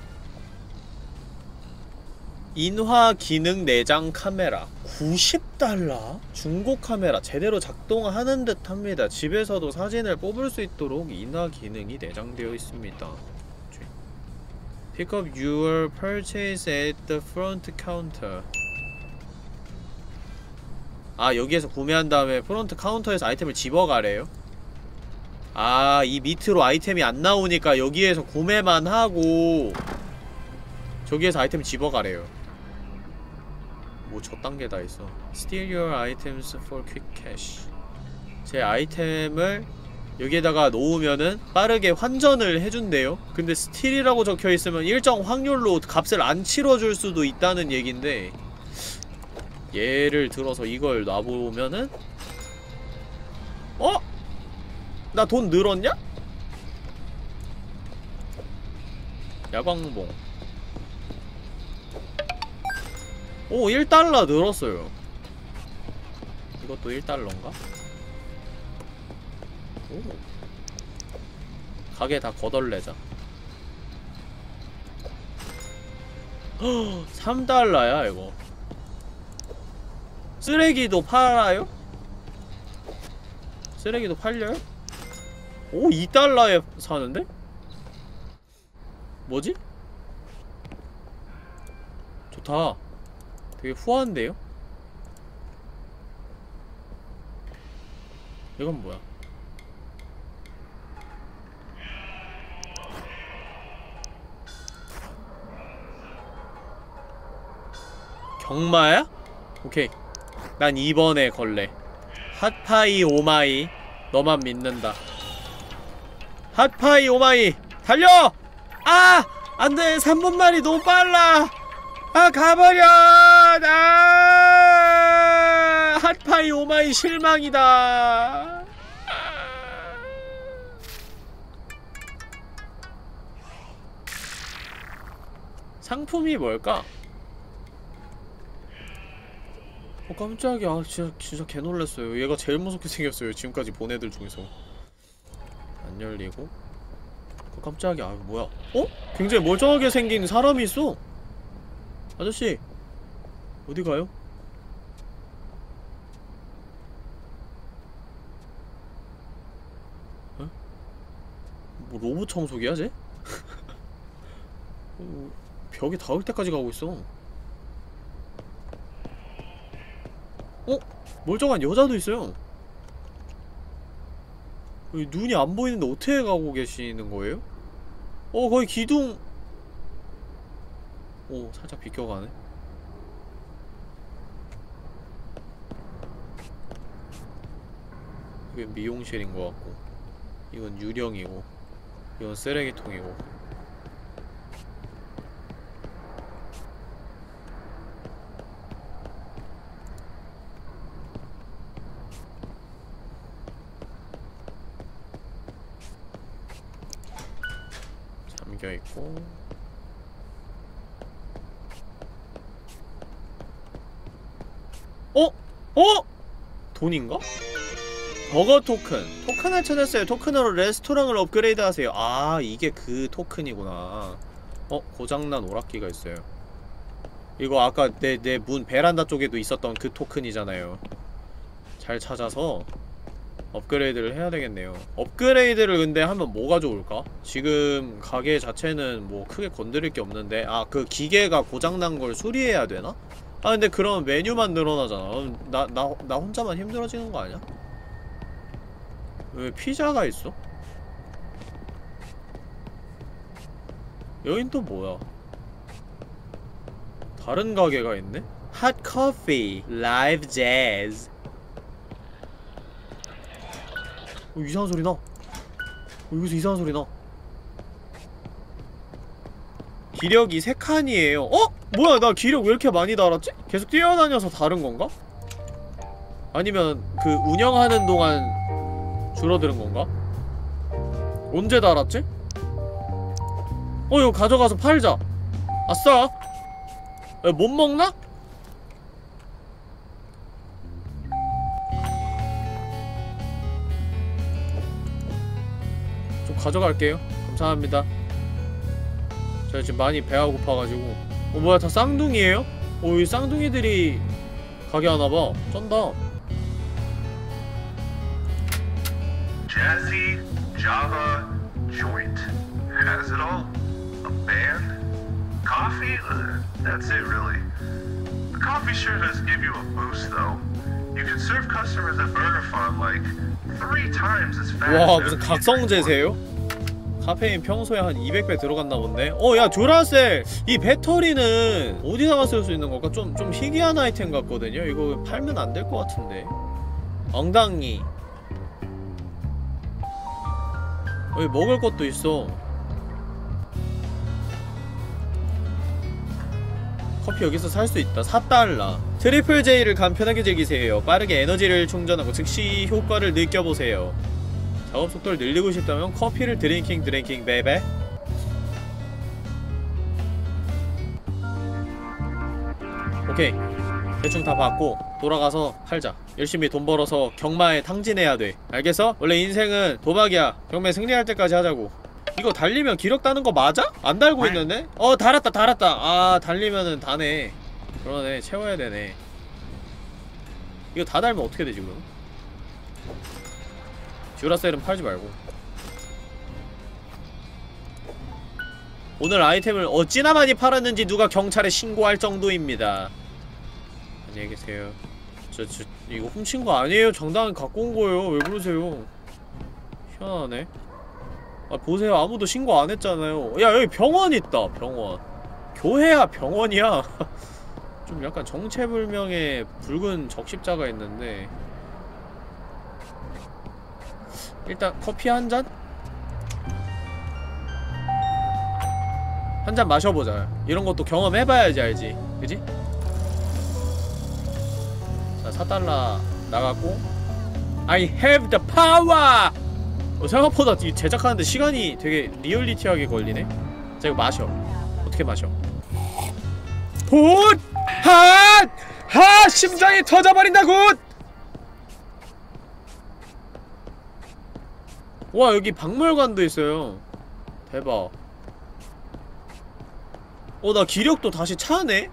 인화 기능 내장 카메라 구십 달러? 중고 카메라 제대로 작동하는 듯 합니다. 집에서도 사진을 뽑을 수 있도록 인화 기능이 내장되어 있습니다. Pick up your purchase at the front counter. 아, 여기에서 구매한 다음에 프론트 카운터에서 아이템을 집어가래요? 아, 이 밑으로 아이템이 안 나오니까 여기에서 구매만 하고 저기에서 아이템 집어가래요. 뭐 저 단계 다 있어. Steal your items for quick cash. 제 아이템을 여기에다가 놓으면은 빠르게 환전을 해준대요. 근데 스틸이라고 적혀있으면 일정 확률로 값을 안 치러줄 수도 있다는 얘긴데, 예를 들어서 이걸 놔보면은 어? 나 돈 늘었냐? 야광봉. 오, 일 달러 늘었어요. 이것도 일 달러인가? 오. 가게 다 거덜내자. 허, 삼 달러야 이거. 쓰레기도 팔아요? 쓰레기도 팔려요? 오, 이 달러에 사는데? 뭐지? 좋다. 되게 후한데요? 이건 뭐야? 경마야? 오케이. 난 이번에 걸래. 핫파이 오마이. 너만 믿는다. 핫파이 오마이 달려! 아! 안돼! 삼 분 만이 너무 빨라! 아, 가버려! 아! 핫파이 오마이 실망이다. 상품이 뭘까? 어, 깜짝이야. 아, 진짜, 진짜 개놀랐어요. 얘가 제일 무섭게 생겼어요. 지금까지 본 애들 중에서. 안 열리고. 어, 깜짝이야. 아, 뭐야. 어? 굉장히 멀쩡하게 생긴 사람이 있어. 아저씨, 어디 가요? 어? 뭐 로봇 청소기야, 쟤? 어, 벽에 닿을 때까지 가고 있어. 어? 멀쩡한 여자도 있어요. 눈이 안 보이는데 어떻게 가고 계시는 거예요? 어, 거의 기둥. 오, 살짝 비껴가네. 이건 미용실인 것 같고, 이건 유령이고, 이건 쓰레기통이고. 잠겨있고. 어? 어? 돈인가? 버거 토큰. 토큰을 찾았어요. 토큰으로 레스토랑을 업그레이드 하세요. 아, 이게 그 토큰이구나. 어? 고장난 오락기가 있어요. 이거 아까 내, 내 문 베란다 쪽에도 있었던 그 토큰이잖아요. 잘 찾아서 업그레이드를 해야 되겠네요. 업그레이드를 근데 하면 뭐가 좋을까? 지금 가게 자체는 뭐 크게 건드릴 게 없는데, 아, 그 기계가 고장난 걸 수리해야 되나? 아, 근데 그럼 메뉴만 늘어나잖아. 나, 나, 나 혼자만 힘들어지는 거 아니야? 왜 피자가 있어? 여긴 또 뭐야? 다른 가게가 있네? 핫 커피, 라이브 재즈. 어, 이상한 소리 나. 어, 여기서 이상한 소리 나. 기력이 세 칸이에요. 어? 뭐야, 나 기력 왜 이렇게 많이 달았지? 계속 뛰어다녀서 다른 건가? 아니면 그 운영하는 동안 줄어드는 건가? 언제 달았지? 어, 이거 가져가서 팔자. 아싸. 야, 못 먹나? 좀 가져갈게요. 감사합니다. 제가 지금 많이 배가 고파가지고. 어, 뭐야, 다 쌍둥이에요? 어, 이 쌍둥이들이 가게 하나봐. 쩐다. Jazzy, Java, joint. Has it all? A band? Coffee? Ugh, that's it, really. The coffee sure does give you a boost, though. You can serve customers at Burger Farm like three times as fast. 와, 무슨 각성제세요? 카페인 평소에 한 이백 배 들어갔나 본데? 어, 야, 조라셀! 이 배터리는 어디다가 쓸 수 있는 걸까? 좀, 좀 희귀한 아이템 같거든요? 이거 팔면 안 될 것 같은데. 엉덩이. 여기 먹을 것도 있어. 커피 여기서 살 수 있다. 사 달러. 트리플 J를 간편하게 즐기세요. 빠르게 에너지를 충전하고 즉시 효과를 느껴보세요. 작업 속도를 늘리고 싶다면 커피를 드링킹 드링킹 베베. 오케이, 대충 다 받고 돌아가서 팔자. 열심히 돈 벌어서 경마에 탕진해야 돼. 알겠어? 원래 인생은 도박이야. 경매 승리할 때까지 하자고. 이거 달리면 기력 따는 거 맞아? 안 달고 있는데? 어, 달았다 달았다. 아, 달리면은 다네. 그러네, 채워야 되네. 이거 다 달면 어떻게 되지 그럼? 듀라셀은 팔지 말고. 오늘 아이템을 어찌나 많이 팔았는지 누가 경찰에 신고할 정도입니다. 안녕히 계세요. 저, 저, 이거 훔친 거 아니에요. 정당히 갖고 온 거예요. 왜 그러세요? 희한하네. 아, 보세요. 아무도 신고 안 했잖아요. 야, 여기 병원 있다. 병원. 교회야, 병원이야. 좀 약간 정체불명의 붉은 적십자가 있는데. 일단 커피 한 잔? 한 잔 마셔보자. 이런 것도 경험해봐야지 알지. 그지? 자, 사 달러 나갔고. I have the power! 어, 생각보다 이 제작하는데 시간이 되게 리얼리티하게 걸리네? 자, 이거 마셔. 어떻게 마셔? 굿! 핫! 하! 심장이 터져버린다 굿! 와, 여기 박물관도 있어요. 대박. 어, 나 기력도 다시 차네?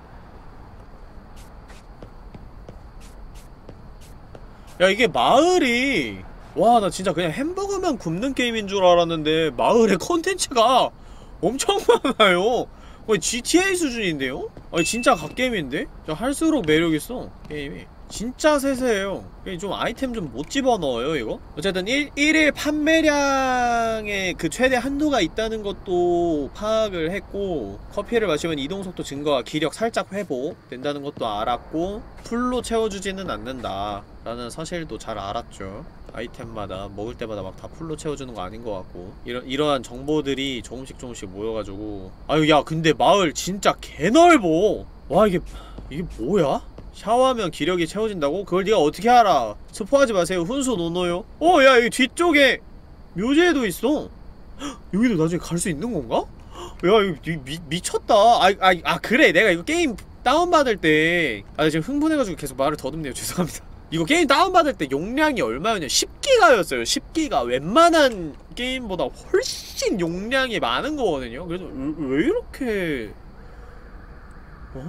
야, 이게 마을이, 와, 나 진짜 그냥 햄버거만 굽는 게임인 줄 알았는데 마을에 컨텐츠가 엄청 많아요. 거의 지티에이 수준인데요? 아니, 진짜 갓게임인데? 할수록 매력있어, 게임이. 진짜 세세해요. 좀 아이템 좀 못 집어넣어요 이거? 어쨌든 일, 일일 판매량의 그 최대 한도가 있다는 것도 파악을 했고, 커피를 마시면 이동속도 증가와 기력 살짝 회복 된다는 것도 알았고, 풀로 채워주지는 않는다 라는 사실도 잘 알았죠. 아이템마다 먹을 때마다 막 다 풀로 채워주는 거 아닌 것 같고, 이러, 이러한 정보들이 조금씩 조금씩 모여가지고. 아유, 야, 근데 마을 진짜 개넓어. 와, 이게 이게 뭐야? 샤워하면 기력이 채워진다고? 그걸 네가 어떻게 알아? 스포하지 마세요. 훈수 노노요. 어, 야, 여기 뒤쪽에 묘지에도 있어. 헉, 여기도 나중에 갈 수 있는 건가? 이거 미, 미쳤다. 아, 아, 아 그래 내가 이거 게임 다운받을 때 아 지금 흥분해가지고 계속 말을 더듬네요. 죄송합니다. 이거 게임 다운받을 때 용량이 얼마였냐? 십 기가였어요. 십 기가. 웬만한 게임보다 훨씬 용량이 많은 거거든요. 그래서 왜, 왜 이렇게 어?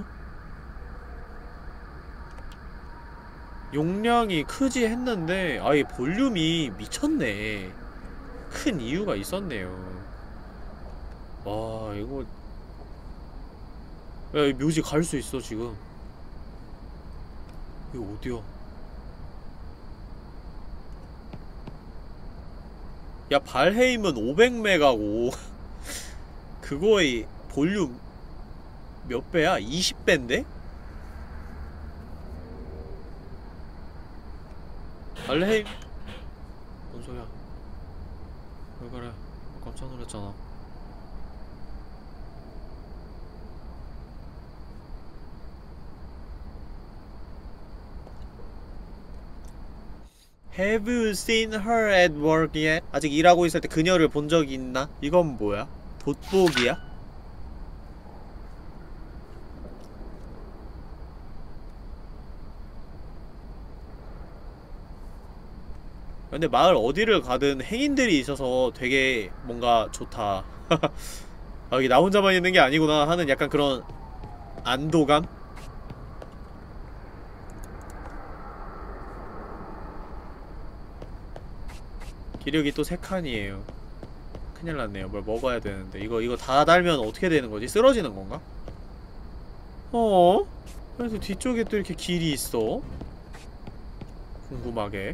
용량이 크지 했는데 아예 볼륨이 미쳤네. 큰 이유가 있었네요. 와 이거 야 이 묘지 갈 수 있어 지금. 이거 어디야? 야 발헤임은 오백 메가고 그거의 볼륨 몇 배야? 이십 배인데? 발헤임 뭔 소리야? 왜 그래? 깜짝 놀랐잖아. Have you seen her at work yet? 아직 일하고 있을 때 그녀를 본 적이 있나? 이건 뭐야? 돋보기야? 근데 마을 어디를 가든 행인들이 있어서 되게 뭔가 좋다. 아, 여기 나 혼자만 있는 게 아니구나 하는 약간 그런 안도감? 기력이 또 세 칸이에요. 큰일 났네요. 뭘 먹어야 되는데 이거 이거 다 달면 어떻게 되는 거지? 쓰러지는 건가? 어? 그래서 뒤쪽에 또 이렇게 길이 있어? 궁금하게.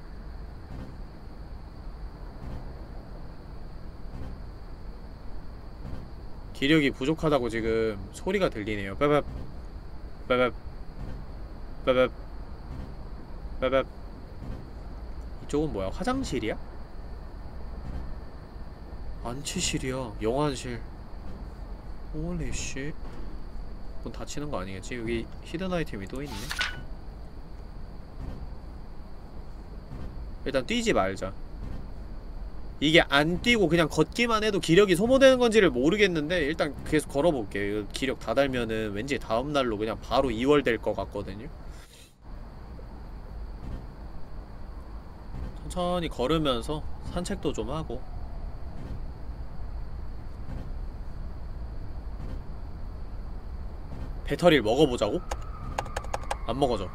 기력이 부족하다고 지금 소리가 들리네요. 빠밥 빠밥 빠밥 빠밥. 이쪽은 뭐야? 화장실이야? 안치실이야. 영안실. 홀리 쉣. 문 닫히는 거 아니겠지? 여기 히든 아이템이 또 있네. 일단 뛰지 말자. 이게 안 뛰고 그냥 걷기만 해도 기력이 소모되는 건지를 모르겠는데 일단 계속 걸어볼게. 기력 다 달면은 왠지 다음날로 그냥 바로 이월 될 것 같거든요. 천천히 걸으면서 산책도 좀 하고. 배터리를 먹어보자고? 안 먹어져.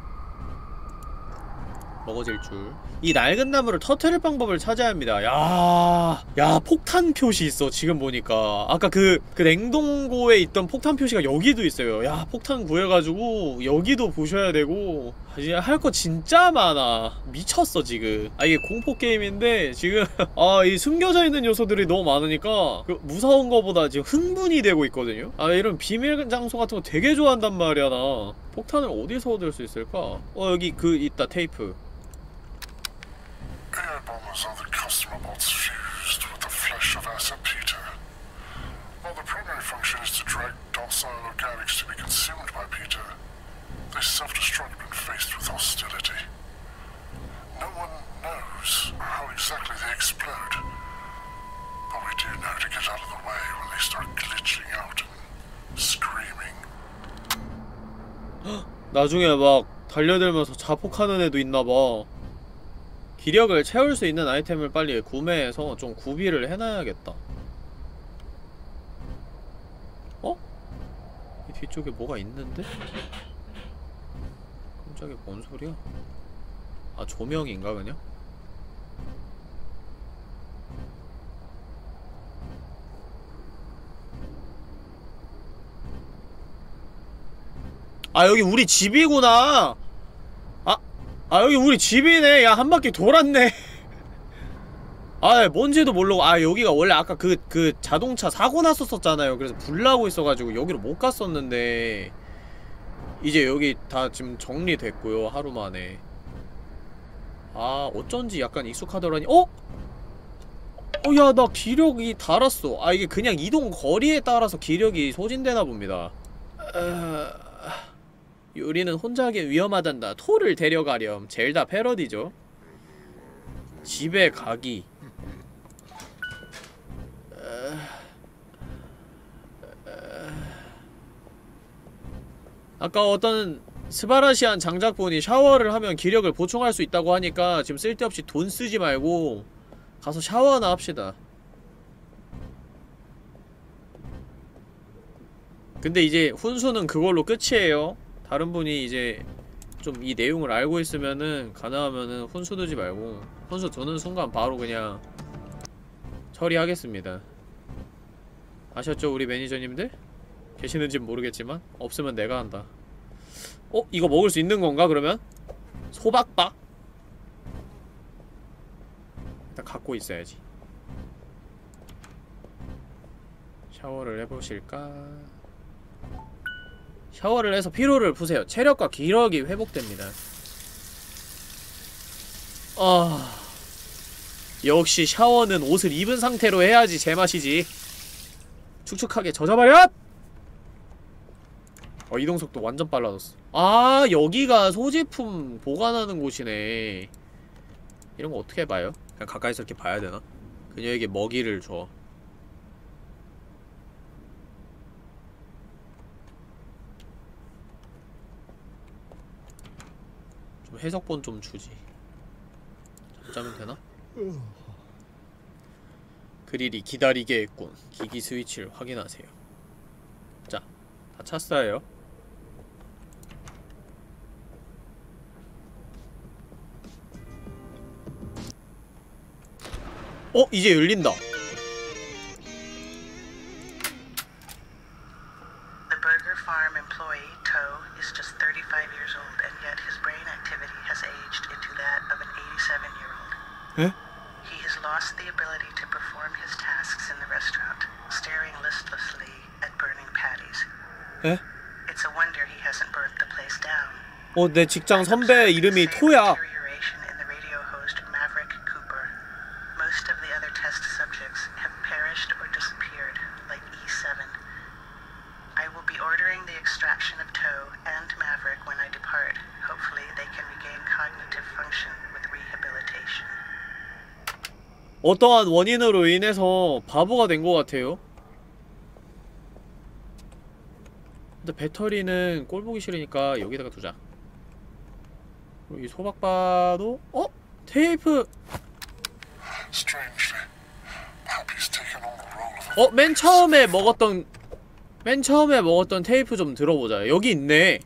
먹어질 줄. 이 낡은 나무를 터트릴 방법을 찾아야 합니다. 야, 야 폭탄 표시 있어. 지금 보니까 아까 그, 그 냉동고에 있던 폭탄 표시가 여기도 있어요. 야 폭탄 구해가지고 여기도 보셔야 되고 이제 할 거 진짜 많아. 미쳤어 지금. 아 이게 공포 게임인데 지금 아 이 숨겨져 있는 요소들이 너무 많으니까 그 무서운 거보다 지금 흥분이 되고 있거든요. 아 이런 비밀 장소 같은 거 되게 좋아한단 말이야 나. 폭탄을 어디서 얻을 수 있을까? 어 여기 그 있다 테이프. Air bombers are the customer bots fused with the flesh of Asa Peter. While the primary function is to drag docile organics to be consumed by Peter, they self-destruct when faced with hostility. No one knows how exactly they explode, but we do know to get out of the way when they start glitching out and screaming. 나중에 막 달려들면서 자폭하는 애도 있나봐. 기력을 채울 수 있는 아이템을 빨리 구매해서 좀 구비를 해놔야겠다. 어? 이 뒤쪽에 뭐가 있는데? 깜짝이야 뭔 소리야? 아 조명인가 그냥? 아 여기 우리 집이구나. 아, 아 여기 우리 집이네. 야 한 바퀴 돌았네. 아 뭔지도 모르고. 아 여기가 원래 아까 그 그 자동차 사고 났었었잖아요. 그래서 불 나고 있어가지고 여기로 못 갔었는데 이제 여기 다 지금 정리됐고요 하루 만에. 아 어쩐지 약간 익숙하더라니. 어? 어 야 나 기력이 달았어. 아 이게 그냥 이동 거리에 따라서 기력이 소진되나 봅니다. 어... 요리는 혼자 하기 위험하단다. 토를 데려가렴. 젤다 패러디죠. 집에 가기. 어... 아까 어떤 스바라시한 장작분이 샤워를 하면 기력을 보충할 수 있다고 하니까 지금 쓸데없이 돈 쓰지 말고 가서 샤워나 합시다. 근데 이제 훈수는 그걸로 끝이에요. 다른 분이 이제 좀 이 내용을 알고 있으면은 가능하면은 훈수 두지 말고 훈수 두는 순간 바로 그냥 처리하겠습니다. 아셨죠 우리 매니저님들? 계시는진 모르겠지만 없으면 내가 한다. 어? 이거 먹을 수 있는 건가 그러면? 소박박? 일단 갖고 있어야지. 샤워를 해보실까? 샤워를 해서 피로를 푸세요. 체력과 기력이 회복됩니다. 아... 역시 샤워는 옷을 입은 상태로 해야지 제맛이지. 축축하게 젖어버려! 어, 이동속도 완전 빨라졌어. 아, 여기가 소지품 보관하는 곳이네. 이런 거 어떻게 봐요? 그냥 가까이서 이렇게 봐야 되나? 그녀에게 먹이를 줘. 좀 해석본 좀 주지. 잠자면 되나? 그릴이 기다리게 했군. 기기 스위치를 확인하세요. 자, 다 찼어요. 어? 이제 열린다. The Burger Farm employee, Toe, is just thirty-five years old, and yet his brain activity has aged into that of an eighty-seven-year-old. 에? He has lost the ability to perform his tasks in the restaurant, staring listlessly at burning patties. 에? It's a wonder he hasn't burnt the place down. 어, 내 직장 선배 이름이 토야. Deterioration in the radio host Maverick Cooper. Most of the other test subjects have perished or disappeared, like E seven. I will be ordering the extraction of Toe and Maverick when I depart. Hopefully they can regain cognitive function with rehabilitation. 어떠한 원인으로 인해서 바보가 된 것 같아요. 근데 배터리는 꼴 보기 싫으니까 여기다가 두자. 그리고 이 소박바도 어? 테이프. 어? 맨 처음에 먹었던 맨 처음에 먹었던 테이프 좀 들어보자. 여기 있네.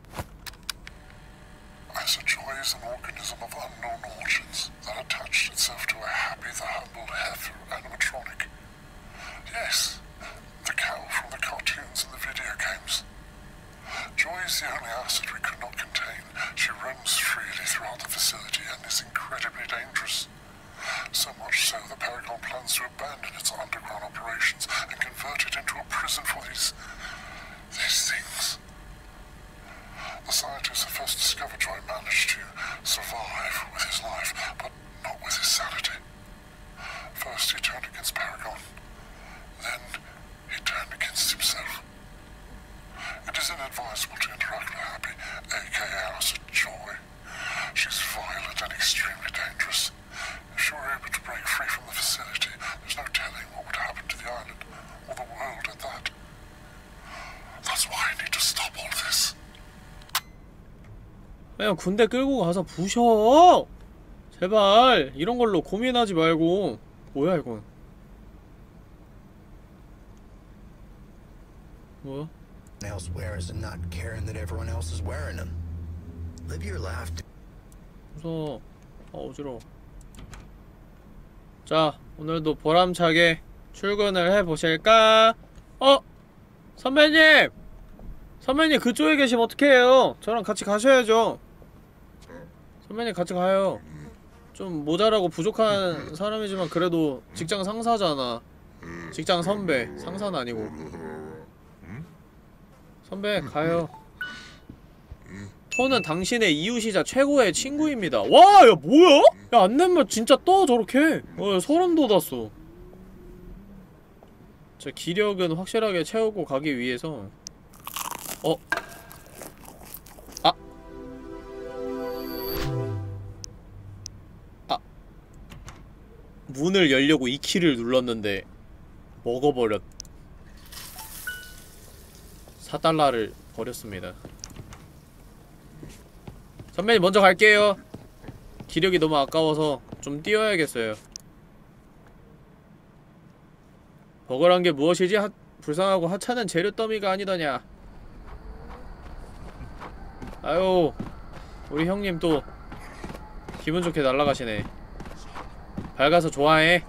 As a joy is an organism of unknown origins that attached itself to a happy, the humble heifer animatronic. Yes, the cow from the cartoons and the video games. Joy is the only acid we could not contain. She roams freely throughout the facility and is incredibly dangerous. So much so that Paragon plans to abandon its underground operations and convert it into a prison for these... these things. The scientists who first discovered Joy managed to survive with his life, but not with his sanity. First he turned against Paragon, then he turned against himself. It is inadvisable to interact with Happy, aka Alice Joy. She's violent and extremely dangerous. If she were able to break free from the facility, there's no telling what would happen to the island, or the world at that. That's why I need to stop all this. 그냥 군대 끌고 가서 부셔! 제발 이런 걸로 고민하지 말고. 뭐야 이건? 뭐야? else wears and not caring that everyone else is wearing them. Live your life. 무서워. 아 어지러워. 자, 오늘도 보람차게 출근을 해보실까? 어? 선배님! 선배님 그쪽에 계시면 어떡해요? 저랑 같이 가셔야죠. 선배님 같이 가요. 좀 모자라고 부족한 사람이지만 그래도 직장 상사잖아. 직장 선배. 상사는 아니고. 선배 가요. 토는 당신의 이웃이자 최고의 친구입니다. 와! 야 뭐야? 야 안내면 진짜 떠 저렇게. 어 소름 돋았어. 저 기력은 확실하게 채우고 가기 위해서 어? 아! 아! 문을 열려고 이 키를 눌렀는데 먹어버렸. 사 달러를 버렸습니다. 선배님 먼저 갈게요. 기력이 너무 아까워서 좀 뛰어야겠어요. 버거란 게 무엇이지? 하, 불쌍하고 하찮은 재료 더미가 아니더냐. 아유, 우리 형님 또 기분 좋게 날아가시네. 밝아서 좋아해.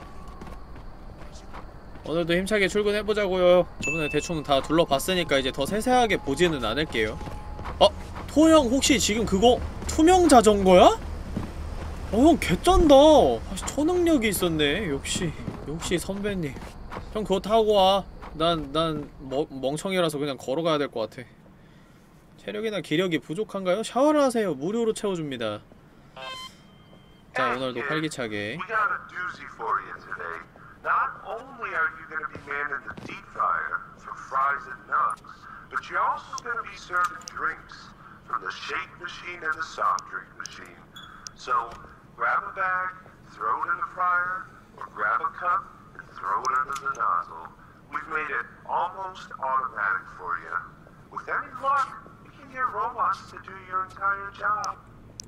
오늘도 힘차게 출근해보자고요. 저번에 대충 다 둘러봤으니까 이제 더 세세하게 보지는 않을게요. 어? 토형 혹시 지금 그거 투명 자전거야? 어, 형 개쩐다. 아, 초능력이 있었네. 역시 역시 선배님. 형 그거 타고 와. 난 난 멍청이라서 그냥 걸어가야 될 것 같아. 체력이나 기력이 부족한가요? 샤워를 하세요. 무료로 채워줍니다. 자, 오늘도 활기차게. We got a doozy for you today. Not only are you going to be manning the deep fryer for fries and nugs, but you're also going to be serving drinks from the shake machine and the soft drink machine. So grab a bag, throw it in the fryer, or grab a cup and throw it under the nozzle. We've made it almost automatic for you. With any luck, you can get robots to do your entire job.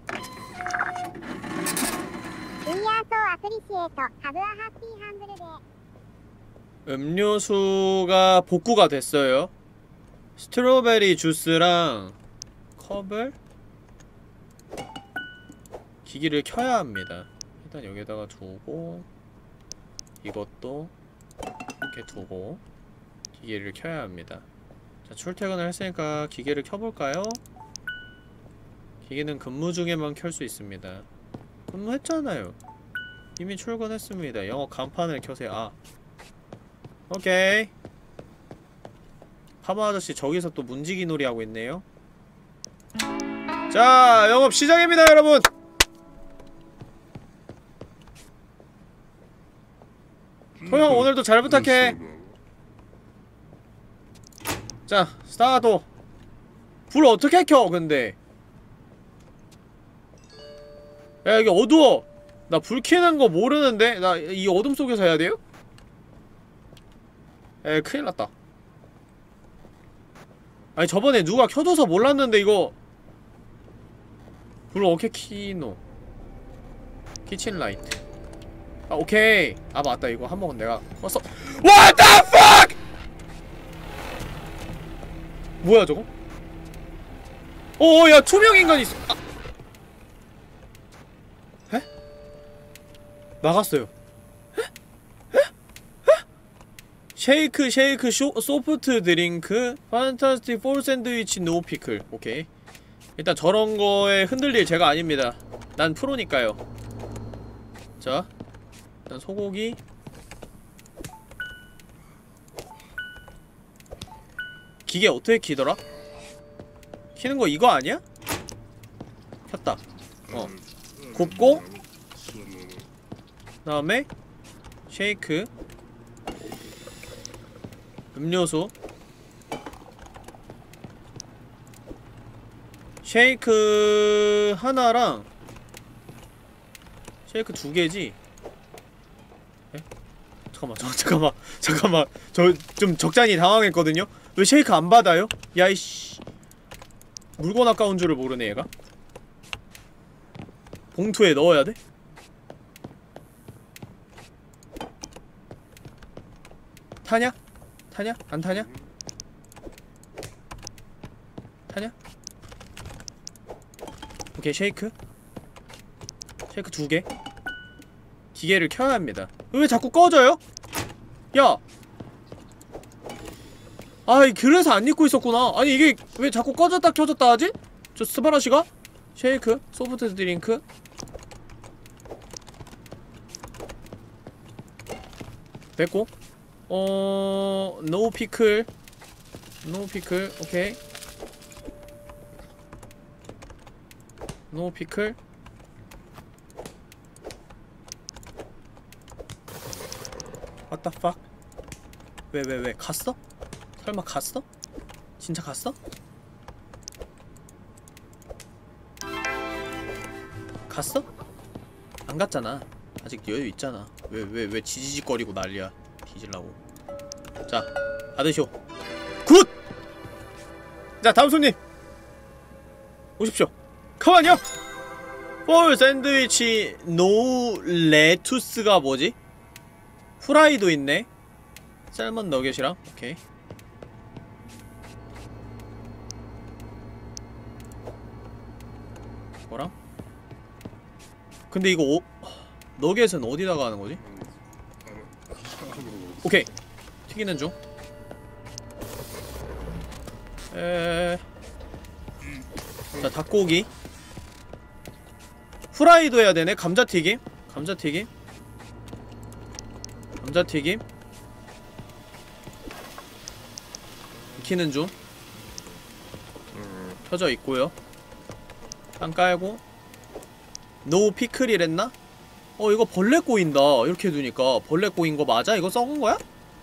음료수가 복구가 됐어요. 스트로베리 주스랑 컵을 기기를 켜야 합니다. 일단 여기다가 두고 이것도 이렇게 두고 기계를 켜야 합니다. 자, 출퇴근을 했으니까 기계를 켜볼까요? 기계는 근무 중에만 켤 수 있습니다. 근무했잖아요. 이미 출근했습니다. 영업 간판을 켜세요. 아, 오케이. 파마 아저씨 저기서 또 문지기 놀이 하고 있네요. 자, 영업 시작입니다, 여러분. 토형 오늘도 잘 부탁해. 자, 스타트. 불 어떻게 켜 근데? 야, 여기 어두워. 나 불 켜는 거 모르는데? 나 이 어둠 속에서 해야 돼요? 에, 큰일 났다. 아니, 저번에 누가 켜줘서 몰랐는데 이거 불 어떻게 키노? 키친 라이트. 아, 오케이. 아, 맞다. 이거 한 번 내가 껐어. What the fuck! 뭐야 저거? 어, 야, 투명 인간이 있어. 아. 에? 막았어요. 에? 에? 에? 쉐이크 쉐이크 쇼, 소프트 드링크 판타스틱 폴 샌드위치 노 피클. 오케이. 일단 저런 거에 흔들릴 제가 아닙니다. 난 프로니까요. 자, 일단 소고기. 기계 어떻게 키더라? 키는 거 이거 아니야? 켰다. 어. 굽고 그다음에 쉐이크 음료수 쉐이크 하나랑 쉐이크 두 개지? 에? 잠깐만, 저, 잠깐만, 잠깐만. 저 좀 적잖이 당황했거든요? 왜 쉐이크 안 받아요? 야이씨. 물건 아까운 줄을 모르네, 얘가. 봉투에 넣어야 돼? 타냐? 타냐? 안 타냐? 타냐? 오케이, 쉐이크. 쉐이크 두 개. 기계를 켜야 합니다. 왜 자꾸 꺼져요? 야! 아이, 그래서 안 입고 있었구나. 아니, 이게 왜 자꾸 꺼졌다 켜졌다 하지? 저 스바라시가? 쉐이크, 소프트 드링크. 됐고. 어... 노 피클. 노 피클. 오케이. 노 피클. What the fuck? 왜, 왜, 왜? 갔어? 설마 갔어? 진짜 갔어? 갔어? 안 갔잖아. 아직 여유 있잖아. 왜, 왜, 왜 지지직거리고 난리야. 뒤질라고. 자, 받으시오. 굿! 자, 다음 손님! 오십시오. 잠깐만요! 폴 샌드위치 노 레투스가 뭐지? 후라이도 있네? 셀먼 너겟이랑? 오케이. 뭐랑? 근데 이거 오... 너겟은 어디다가 하는 거지? 오케이. 튀기는 중. 에... 자, 닭고기. 후라이도 해야 되네. 감자튀김. 감자튀김. 감자튀김. 익히는 중. 펴져 있고요. 빵 깔고. 노 피클이랬나? 어, 이거 벌레 꼬인다. 이렇게 두니까 벌레 꼬인 거 맞아? 이거 썩은 거야?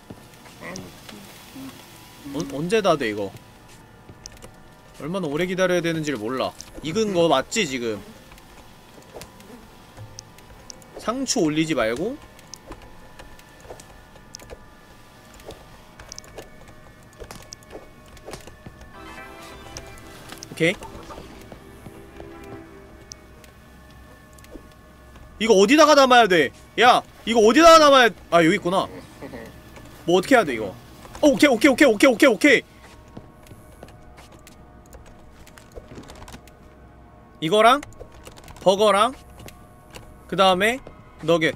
어, 언제 다 돼 이거? 얼마나 오래 기다려야 되는지를 몰라. 익은 거 맞지 지금? 상추 올리지 말고. 오케이. 이거 어디다가 담아야 돼? 야! 이거 어디다가 담아야... 아 여기 있구나. 뭐 어떻게 해야 돼 이거? 어, 오케이 오케이 오케이 오케이 오케이 오케이. 이거랑 버거랑 그 다음에 너겟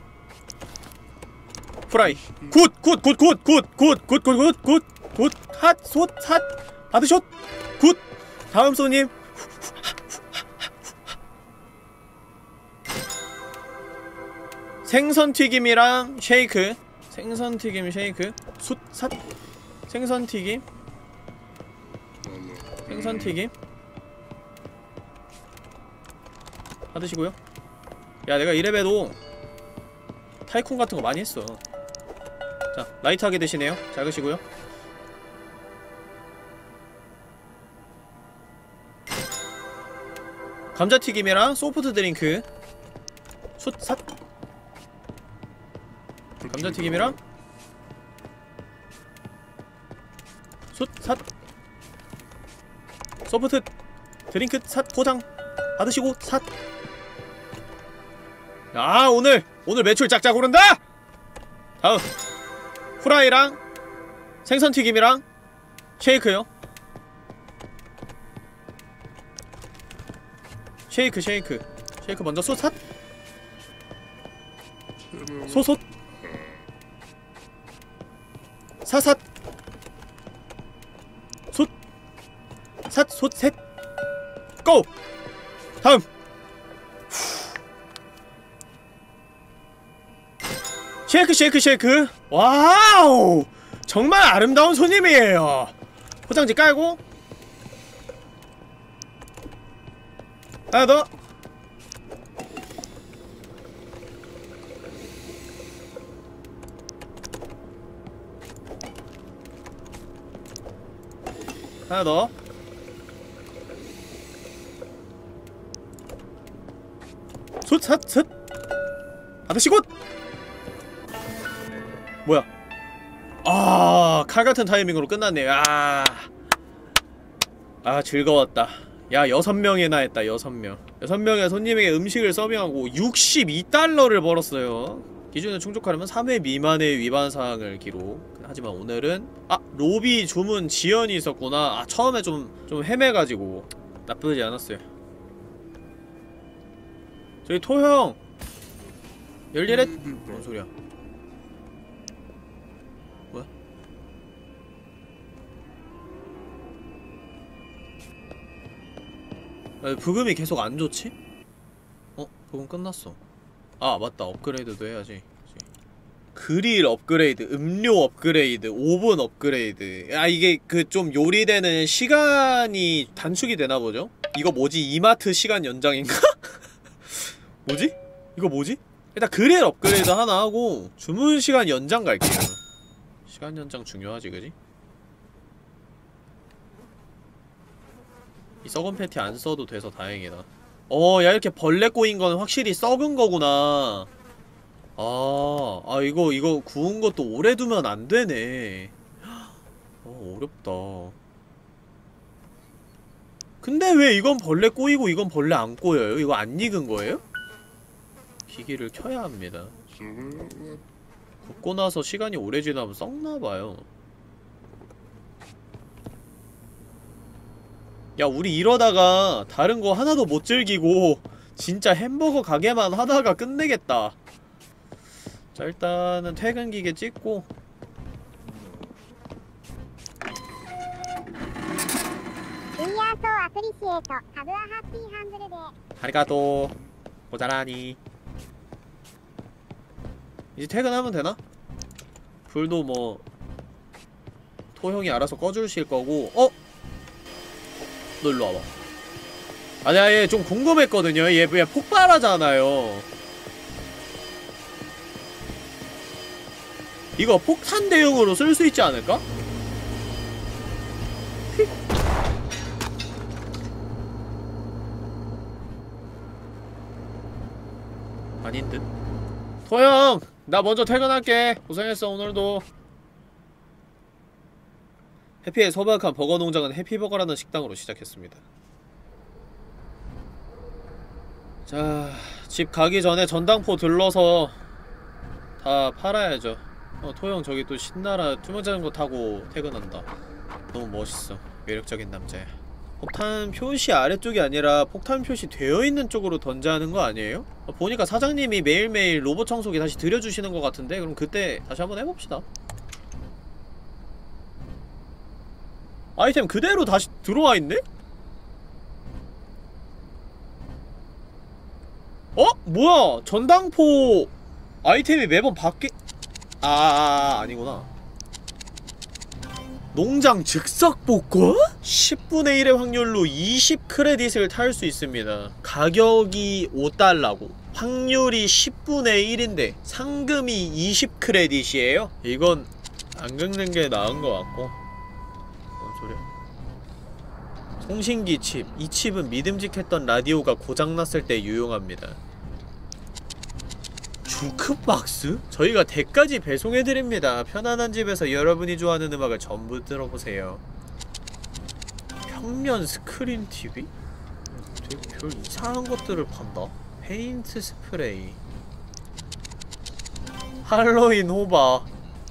프라이. 굿! 굿! 굿! 굿! 굿! 굿! 굿! 굿! 굿! 굿! 굿! 핫! 솥! 핫! 바드숏! 굿! 다음 손님. 생선튀김이랑 쉐이크. 생선튀김 쉐이크. 숯! 삿! 생선튀김. 생선튀김. 받으시고요. 야, 내가 이래봬도 타이쿤 같은 거 많이 했어. 자, 라이트하게 드시네요. 잘 드시고요. 감자튀김이랑 소프트 드링크. 숯! 삿! 감자튀김이랑 숯! 삿! 소프트 드링크 삿! 포장 받으시고 삿! 아, 오늘 오늘 매출 짝짝 오른다! 다음 후라이랑 생선튀김이랑 쉐이크요. 쉐이크 쉐이크 쉐이크 먼저 솥 삿! 소솥 사삿 솥 삿 솥 셋 고! 다음 쉐이크 쉐이크 쉐이크. 와우! 정말 아름다운 손님이에요. 포장지 깔고 하나 더. 하나 더. 솥, 삿, 삿. 받으시고! 뭐야? 아, 칼같은 타이밍으로 끝났네요. 아, 아 즐거웠다. 야, 여섯 명이나 했다. 여섯 명. 여섯 명의 손님에게 음식을 서빙하고 육십이 달러를 벌었어요. 기준에 충족하려면 삼 회 미만의 위반 사항을 기록. 하지만 오늘은 아, 로비 주문 지연이 있었구나. 아, 처음에 좀 좀 헤매가지고 나쁘지 않았어요. 저기 토형 열일했... 뭔 소리야? 뭐야? 아, 부금이 계속 안 좋지? 어? 부금 끝났어. 아, 맞다. 업그레이드도 해야지. 그릴 업그레이드, 음료 업그레이드, 오븐 업그레이드. 아, 이게 그 좀 요리되는 시간이 단축이 되나보죠? 이거 뭐지? 이마트 시간 연장인가? 뭐지? 이거 뭐지? 일단 그릴 업그레이드 하나 하고 주문 시간 연장 갈게요. 시간 연장 중요하지, 그지? 이 썩은 패티 안 써도 돼서 다행이다. 어, 야, 이렇게 벌레 꼬인 건 확실히 썩은 거구나. 아, 아, 이거, 이거 구운 것도 오래 두면 안 되네. 어, 어렵다. 근데 왜 이건 벌레 꼬이고 이건 벌레 안 꼬여요? 이거 안 익은 거예요? 기기를 켜야 합니다. 굽고 나서 시간이 오래 지나면 썩나봐요. 야, 우리 이러다가 다른 거 하나도 못 즐기고 진짜 햄버거 가게만 하다가 끝내겠다. 자, 일단은 퇴근 기계 찍고 아리가또 모자라니. 이제 퇴근하면 되나? 불도 뭐 토형이 알아서 꺼주실 거고. 어? 너 일로 와봐. 아니야, 얘 좀 궁금했거든요. 얘, 얘 폭발하잖아요. 이거 폭탄 대용으로 쓸 수 있지 않을까? 아닌 듯? 토형! 나 먼저 퇴근할게. 고생했어, 오늘도. 해피의 소박한 버거 농장은 해피버거라는 식당으로 시작했습니다. 자, 집 가기 전에 전당포 들러서 다 팔아야죠. 어, 토형 저기 또 신나라 투명자전거 타고 퇴근한다. 너무 멋있어. 매력적인 남자야. 폭탄 표시 아래쪽이 아니라 폭탄 표시 되어있는 쪽으로 던져야 하는 거 아니에요? 어, 보니까 사장님이 매일매일 로봇 청소기 다시 들여주시는 것 같은데? 그럼 그때 다시 한번 해봅시다. 아이템 그대로 다시 들어와 있네? 어? 뭐야? 전당포 아이템이 매번 바뀌... 아, 아, 아 아니구나. 농장 즉석 복권? 십분의 일의 확률로 이십 크레딧을 탈 수 있습니다. 가격이 오 달러고 확률이 십분의 일인데 상금이 이십 크레딧이에요? 이건 안 긁는 게 나은 것 같고. 뭔 소리야? 송신기 칩. 이 칩은 믿음직했던 라디오가 고장났을 때 유용합니다. 주크박스? 저희가 댁까지 배송해드립니다. 편안한 집에서 여러분이 좋아하는 음악을 전부 들어보세요. 평면 스크린 티비? 되게 별 이상한 것들을 판다. 페인트 스프레이, 할로윈 호바,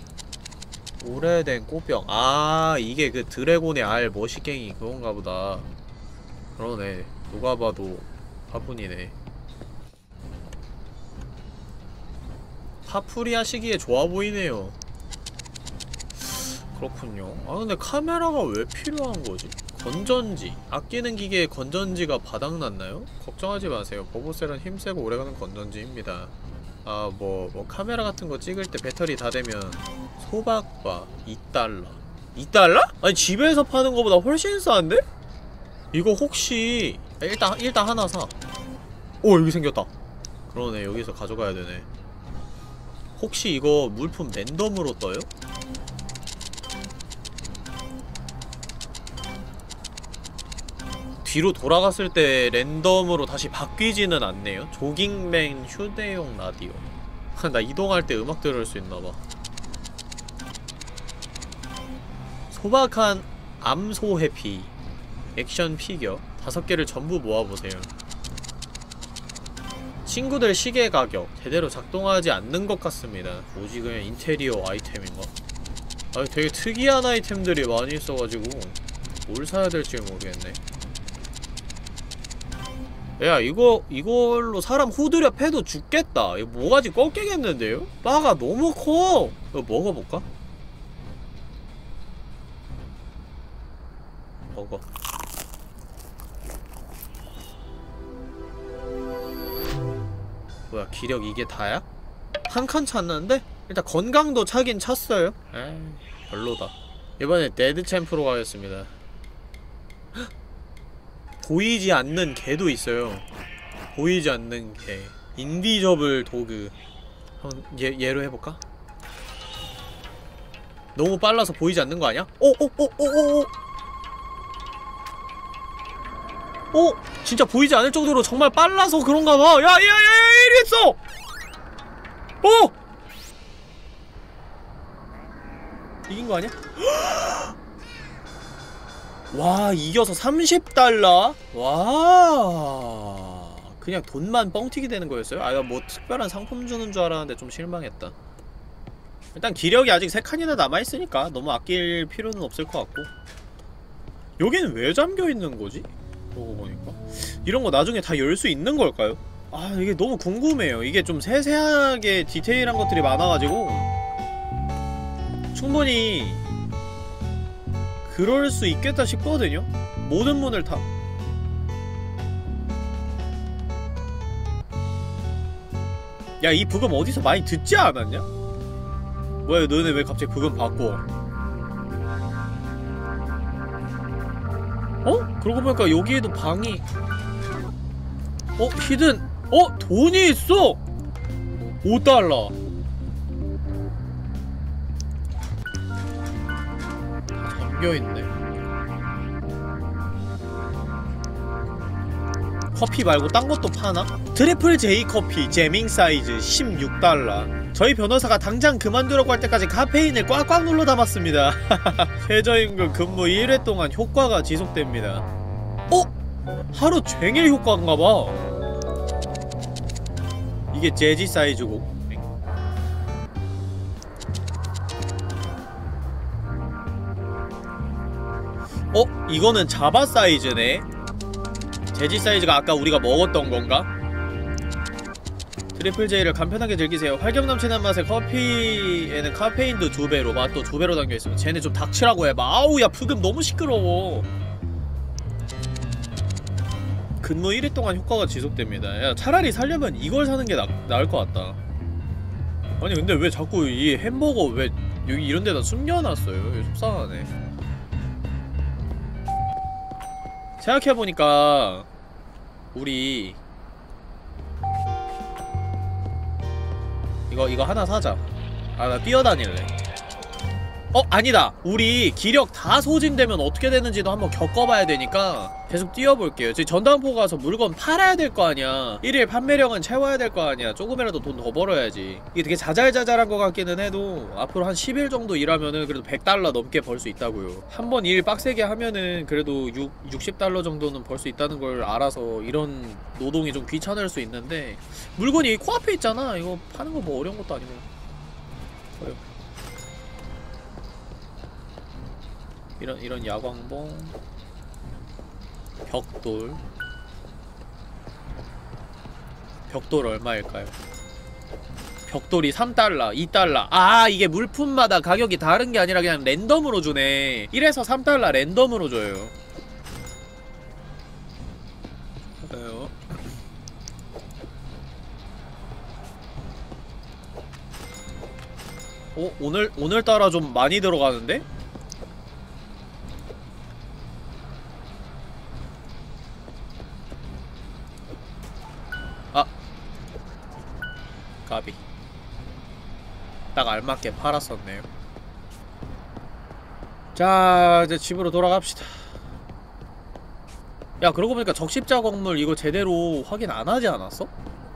오래된 꽃병. 아, 이게 그 드래곤의 알 머시갱이 그건가 보다. 그러네. 누가 봐도 화분이네. 파풀이 하시기에 좋아 보이네요. 그렇군요. 아, 근데 카메라가 왜 필요한 거지? 건전지. 아끼는 기계에 건전지가 바닥났나요? 걱정하지 마세요. 버보셀은 힘세고 오래가는 건전지입니다. 아, 뭐, 뭐, 카메라 같은 거 찍을 때 배터리 다 되면 소박바 이 달러. 이 달러? 아니, 집에서 파는 거보다 훨씬 싼데? 이거 혹시 일단, 일단 하나 사. 오, 여기 생겼다. 그러네, 여기서 가져가야 되네. 혹시 이거 물품 랜덤으로 떠요? 뒤로 돌아갔을 때 랜덤으로 다시 바뀌지는 않네요. 조깅맨 휴대용 라디오. 나 이동할 때 음악 들을 수 있나봐. 소박한 암소 해피 액션 피겨 다섯 개를 전부 모아보세요. 친구들 시계 가격 제대로 작동하지 않는 것 같습니다. 뭐지 그냥 인테리어 아이템인가? 아, 되게 특이한 아이템들이 많이 있어가지고 뭘 사야 될지 모르겠네. 야, 이거 이걸로 사람 후드려 패도 죽겠다. 이거 뭐가지 꺾이겠는데요? 바가 너무 커. 이거 먹어볼까? 먹어. 뭐야, 기력 이게 다야? 한 칸 찼는데? 일단 건강도 차긴 찼어요. 에이, 별로다. 이번에 데드 챔프로 가겠습니다. 헉! 보이지 않는 개도 있어요. 보이지 않는 개. 인비저블 도그. 한번 얘, 얘로 해볼까? 너무 빨라서 보이지 않는 거 아니야? 오! 오! 오! 오! 오! 오! 진짜 보이지 않을 정도로 정말 빨라서 그런가봐. 야! 야! 야! 야! 이랬어! 오! 이긴 거 아니야? 와, 이겨서 삼십 달러? 와, 그냥 돈만 뻥튀기 되는 거였어요? 아, 뭐 특별한 상품 주는 줄 알았는데 좀 실망했다. 일단 기력이 아직 세 칸이나 남아있으니까 너무 아낄 필요는 없을 것 같고. 여기는 왜 잠겨있는 거지? 그러고 보니까 이런 거 나중에 다 열 수 있는 걸까요? 아, 이게 너무 궁금해요. 이게 좀 세세하게 디테일한 것들이 많아가지고 충분히 그럴 수 있겠다 싶거든요? 모든 문을 다. 야, 이 부금 어디서 많이 듣지 않았냐? 뭐야, 너네 왜 갑자기 부금 바꿔? 어? 그러고 보니까 여기에도 방이 어? 히든 어? 돈이 있어! 오 달러 다 잠겨있네. 커피 말고 딴 것도 파나? 트리플 J 커피 제밍 사이즈 십육 달러. 저희 변호사가 당장 그만두라고 할 때까지 카페인을 꽉꽉 눌러 담았습니다. 최저임금 근무 일 회 동안 효과가 지속됩니다. 어? 하루 종일 효과인가봐. 이게 재지 사이즈고. 어? 이거는 자바 사이즈네? 재지 사이즈가 아까 우리가 먹었던 건가? 트리플 J를 간편하게 즐기세요. 활격 넘치는 맛에 커피에는 카페인도 두 배로, 맛도 두 배로 담겨있으면. 쟤네 좀 닥치라고 해. 아우, 야, 부금 너무 시끄러워. 근무 일 일 동안 효과가 지속됩니다. 야, 차라리 살려면 이걸 사는 게 나, 나을 것 같다. 아니, 근데 왜 자꾸 이 햄버거 왜 여기 이런 데다 숨겨놨어요? 속상하네. 생각해보니까 우리 이거 이거 하나 사자. 아, 나 뛰어다닐래. 어? 아니다! 우리 기력 다 소진되면 어떻게 되는지도 한번 겪어봐야 되니까 계속 뛰어볼게요. 지금 전당포 가서 물건 팔아야 될 거 아니야. 일 일 판매량은 채워야 될 거 아니야. 조금이라도 돈 더 벌어야지. 이게 되게 자잘자잘한 거 같기는 해도 앞으로 한 십 일 정도 일하면은 그래도 백 달러 넘게 벌 수 있다고요. 한 번 일 빡세게 하면은 그래도 육, 육십 달러 정도는 벌 수 있다는 걸 알아서 이런 노동이 좀 귀찮을 수 있는데, 물건이 코앞에 있잖아. 이거 파는 거 뭐 어려운 것도 아니고. 어려. 이런 이런 야광봉, 벽돌. 벽돌 얼마일까요? 벽돌이 삼 달러, 이 달러. 아, 이게 물품마다 가격이 다른 게 아니라 그냥 랜덤으로 주네. 일에서 삼 달러 랜덤으로 줘요. 좋아요. 어? 오늘, 오늘따라 좀 많이 들어가는데? 까비. 딱 알맞게 팔았었네요. 자, 이제 집으로 돌아갑시다. 야, 그러고 보니까 적십자 건물 이거 제대로 확인 안 하지 않았어?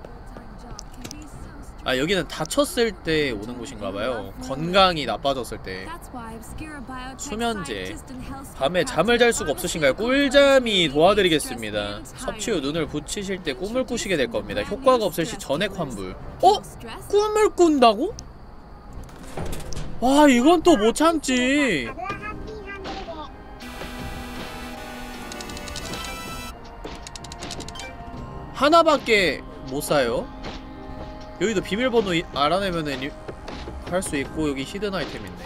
아, 여기는 다쳤을 때 오는 곳인가봐요. 건강이 나빠졌을 때. 수면제. 밤에 잠을 잘 수가 없으신가요? 꿀잠이 도와드리겠습니다. 섭취 후 눈을 붙이실 때 꿈을 꾸시게 될 겁니다. 효과가 없을 시 전액 환불. 어? 꿈을 꾼다고? 와, 이건 또 못 참지. 하나밖에 못 사요? 여기도 비밀번호 이, 알아내면은 할 수 있고, 여기 히든 아이템 있네.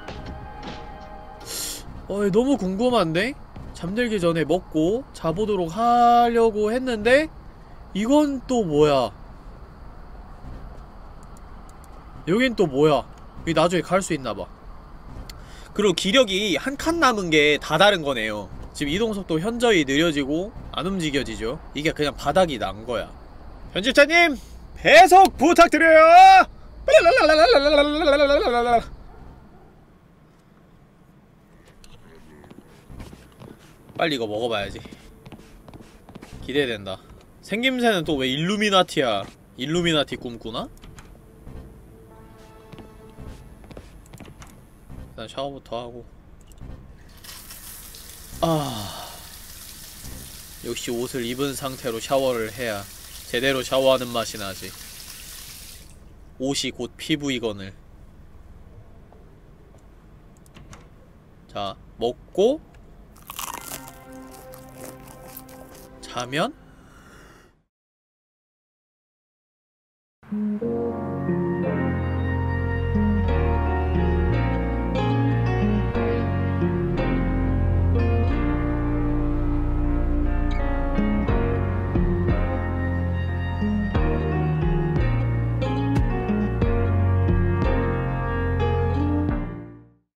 어, 너무 궁금한데? 잠들기 전에 먹고 자보도록 하려고 했는데 이건 또 뭐야? 여긴 또 뭐야? 여기 나중에 갈 수 있나봐. 그리고 기력이 한 칸 남은 게 다 다른 거네요. 지금 이동속도 현저히 느려지고 안 움직여지죠? 이게 그냥 바닥이 난 거야. 편집자님! 배속 부탁드려요! 빨리 이거 먹어봐야지. 기대된다. 생김새는 또 왜 일루미나티야? 일루미나티 꿈꾸나? 일단 샤워부터 하고. 아... 역시 옷을 입은 상태로 샤워를 해야 제대로 샤워하는 맛이 나지. 옷이 곧 피부이거늘. 자, 먹고 자면